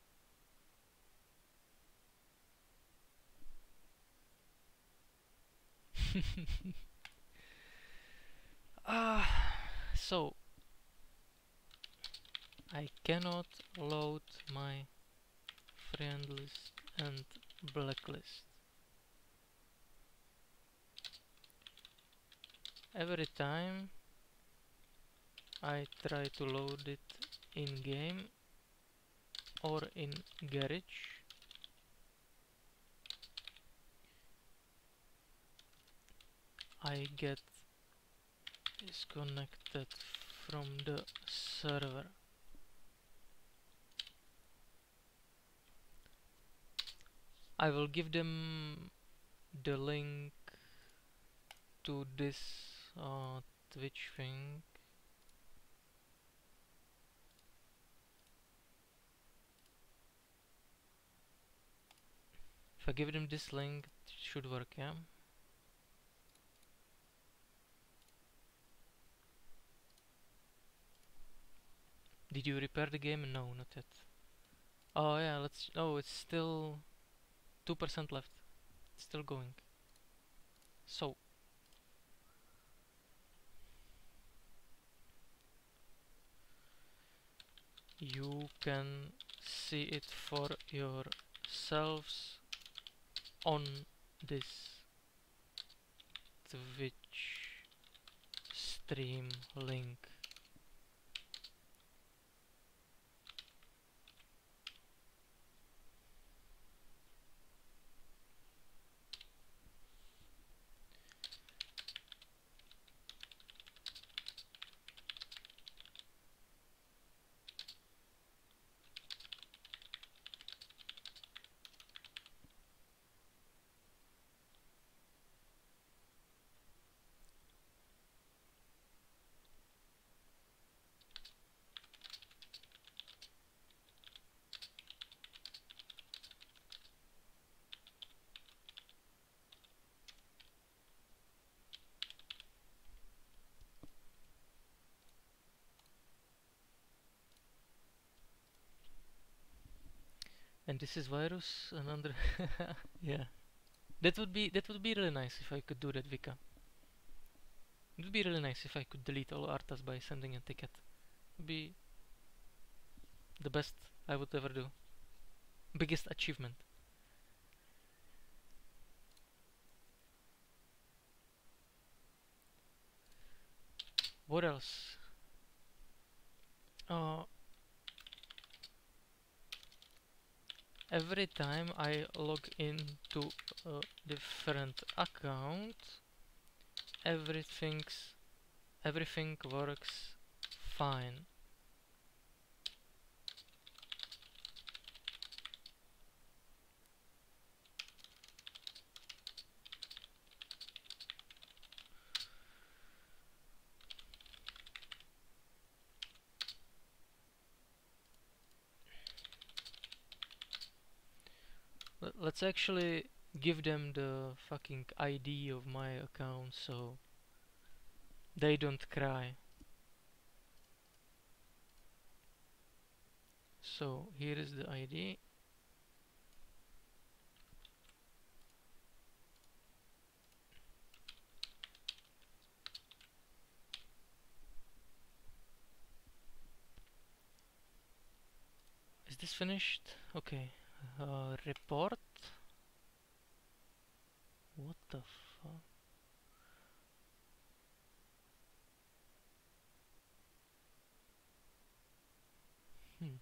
Ah, so I cannot load my friend list and blacklist. Every time I try to load it in game or in garage, I get disconnected from the server. I will give them the link to this uh, Twitch thing. If I give them this link, it should work, yeah? Did you repair the game? No, not yet. Oh yeah, let's. Oh, it's still two percent left. It's still going. So you can see it for yourselves on this Twitch stream link. And this is virus and under yeah. That would be that would be really nice if I could do that, Vika. It would be really nice if I could delete all Artas by sending a ticket. It would be the best I would ever do. Biggest achievement. What else? Uh, every time I log into a different account, everything's everything works fine. Let's actually give them the fucking I D of my account so they don't cry. So here is the I D. Is this finished? Okay. Uh, report. What the fuck? Hmm.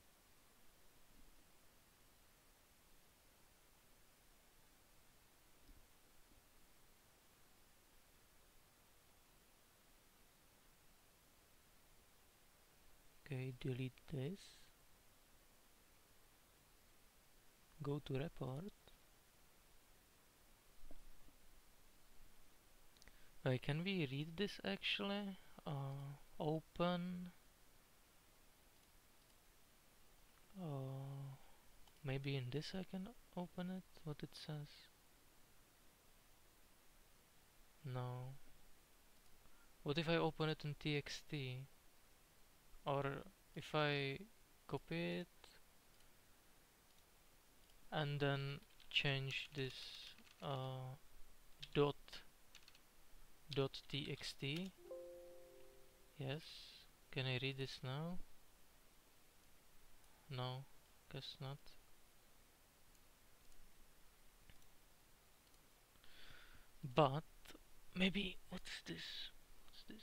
Okay, delete this. Go to report. Uh, can we read this actually? Uh, open. Uh, maybe in this I can open it. What it says? No. What if I open it in T X T? Or if I copy it and then change this uh, dot dot txt. Yes. Can I read this now? No, guess not. But maybe what's this? What's this?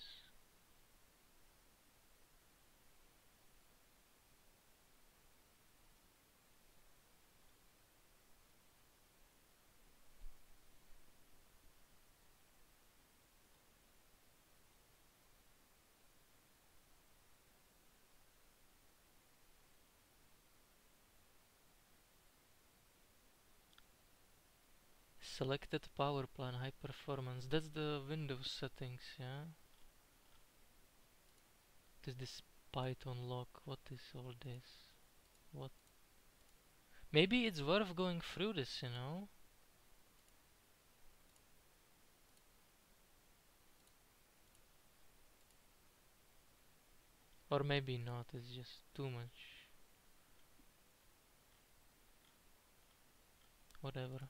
Selected power plan high performance. That's the Windows settings, yeah? What is this Python log? What is all this? What? Maybe it's worth going through this, you know? Or maybe not, it's just too much. Whatever.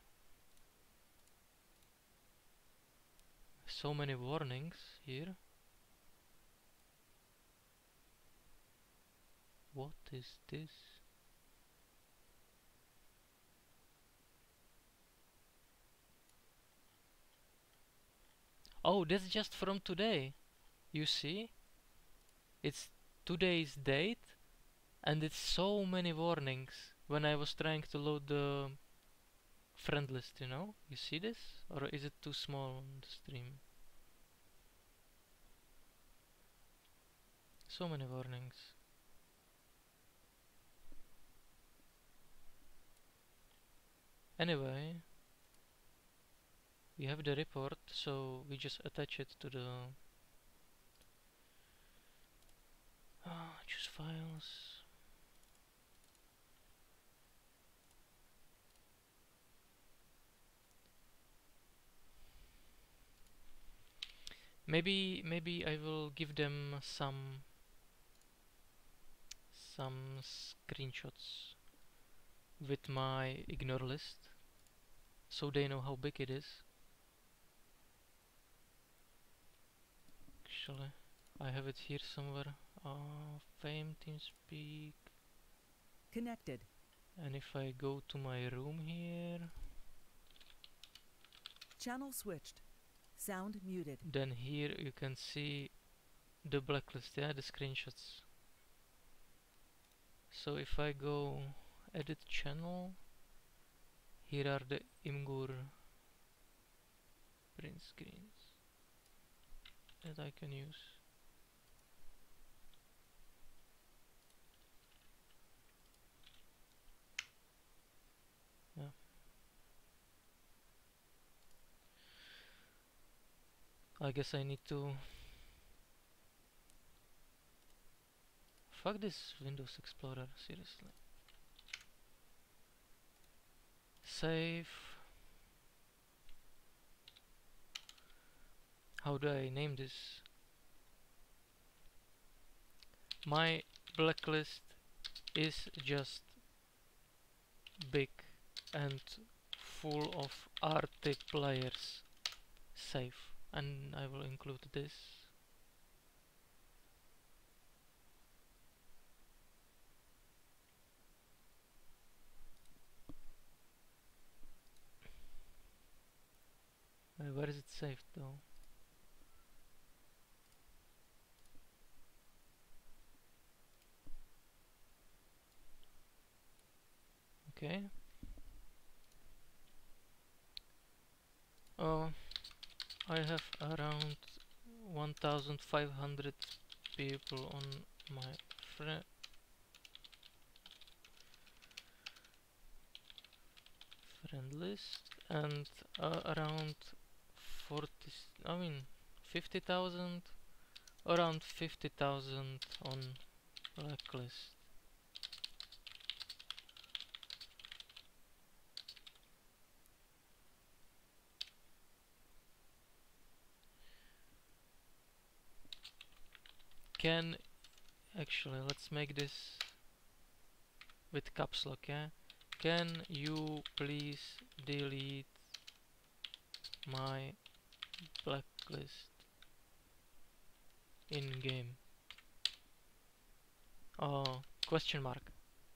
So many warnings here. What is this? Oh, that's just from today. You see? It's today's date and it's so many warnings when I was trying to load the friend list, you know? You see this? Or is it too small on the stream? So many warnings. Anyway, we have the report, so we just attach it to the ah, choose files. Maybe maybe I will give them some some screenshots with my ignore list so they know how big it is. Actually, I have it here somewhere. Uh, fame, TeamSpeak. Connected. And if I go to my room here, channel switched. Sound muted. Then here you can see the blacklist, yeah, the screenshots. So if I go edit channel, here are the Imgur print screens that I can use. Yeah. I guess I need to fuck this Windows Explorer, seriously. Save. How do I name this? My blacklist is just big and full of Arctic players. Save. And I will include this. Uh, where is it saved though? Okay. Oh, I have around one thousand five hundred people on my friend friend list and uh, around forty, I mean fifty thousand, around fifty thousand on blacklist. Can actually, let's make this with caps lock, yeah? Can you please delete my blacklist in game? Oh, question mark.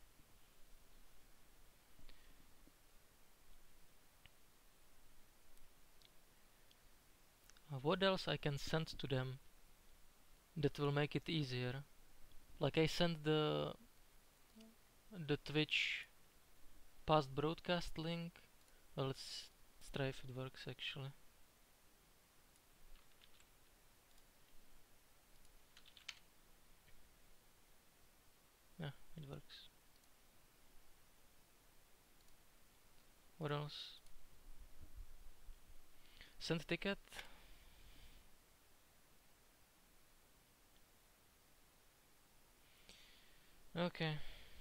Uh, what else I can send to them that will make it easier? Like I sent the the Twitch past broadcast link. Well, let's, let's try if it works actually. Yeah, it works. What else? Send ticket. Okay.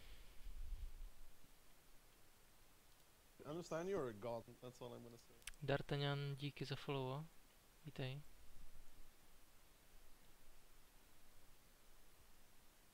Understand you're a god, that's all I'm gonna say. D'Artagnan, díky za follow. Vítej.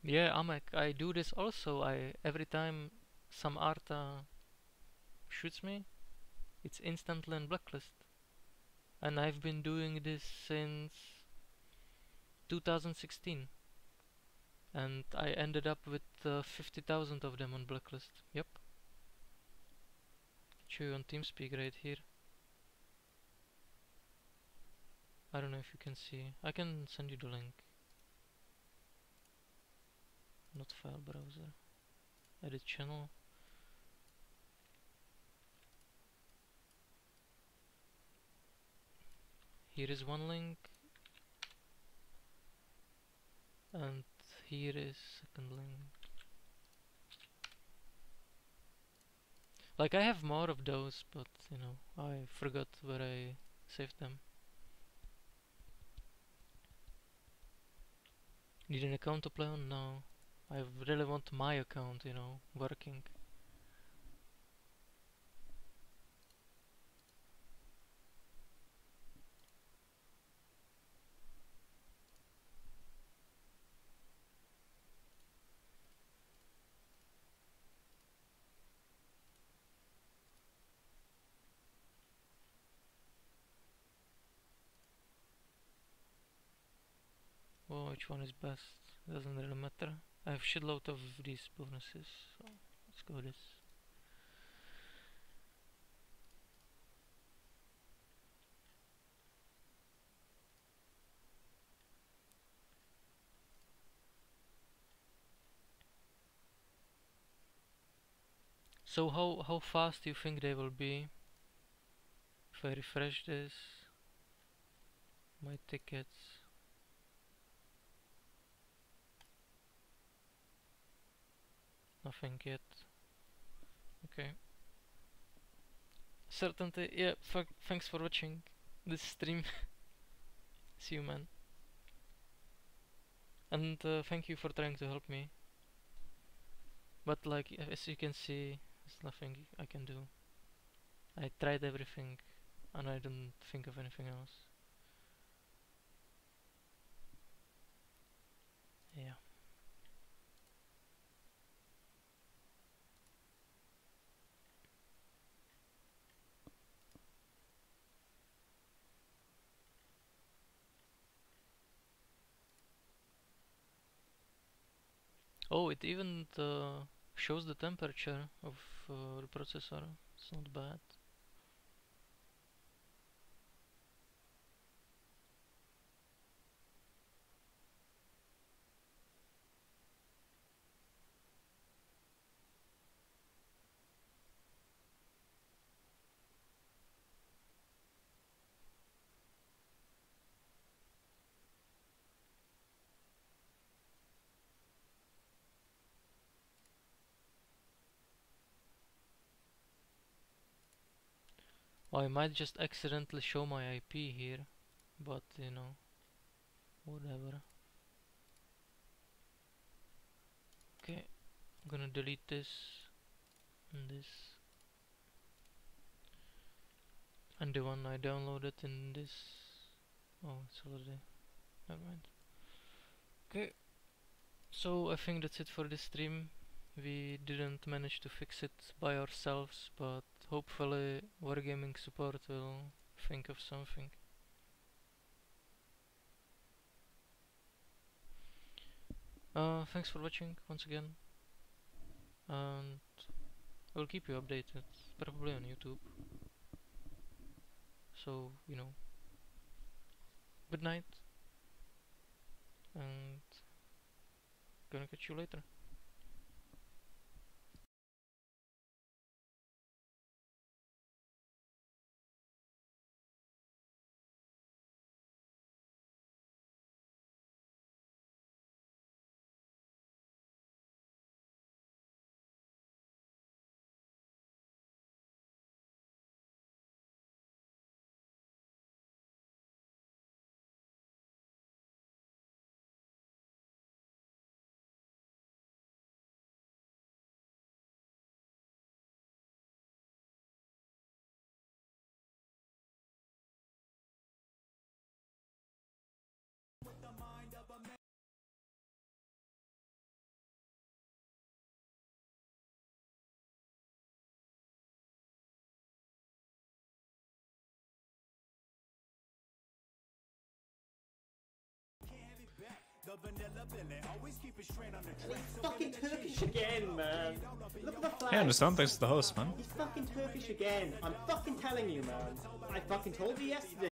Yeah, Amek, I do this also. I every time some Arta shoots me, it's instantly in blacklist. And I've been doing this since two thousand sixteen. And I ended up with uh, fifty thousand of them on blacklist. Yep. Show you on TeamSpeak right here. I don't know if you can see. I can send you the link. Not file browser. Edit channel. Here is one link. And here is second link. Like I have more of those, but you know, I forgot where I saved them. Need an account to play on? No. I really want my account, you know, working. Oh, which one is best? Doesn't really matter. I have shitload of these bonuses, so let's go with this. So how how fast do you think they will be? If I refresh this, my tickets. Nothing yet. Okay. Certainty. Yeah. F thanks for watching this stream. See you, man. And uh, thank you for trying to help me. But like as you can see, there's nothing I can do. I tried everything, and I don't think of anything else. Yeah. Oh, it even uh, shows the temperature of uh, the processor. It's not bad. Or I might just accidentally show my I P here, but you know, whatever. Okay, I'm gonna delete this and this, and the one I downloaded in this. Oh, it's already. Never mind. Okay, so I think that's it for this stream. We didn't manage to fix it by ourselves, but hopefully Wargaming support will think of something. Uh, thanks for watching once again, and I'll keep you updated, probably on YouTube. So, you know, good night, and gonna catch you later. He's fucking Turkish again, man. Look at the flag. I understand. Thanks to the host, man. He's fucking Turkish again. I'm fucking telling you, man. I fucking told you yesterday.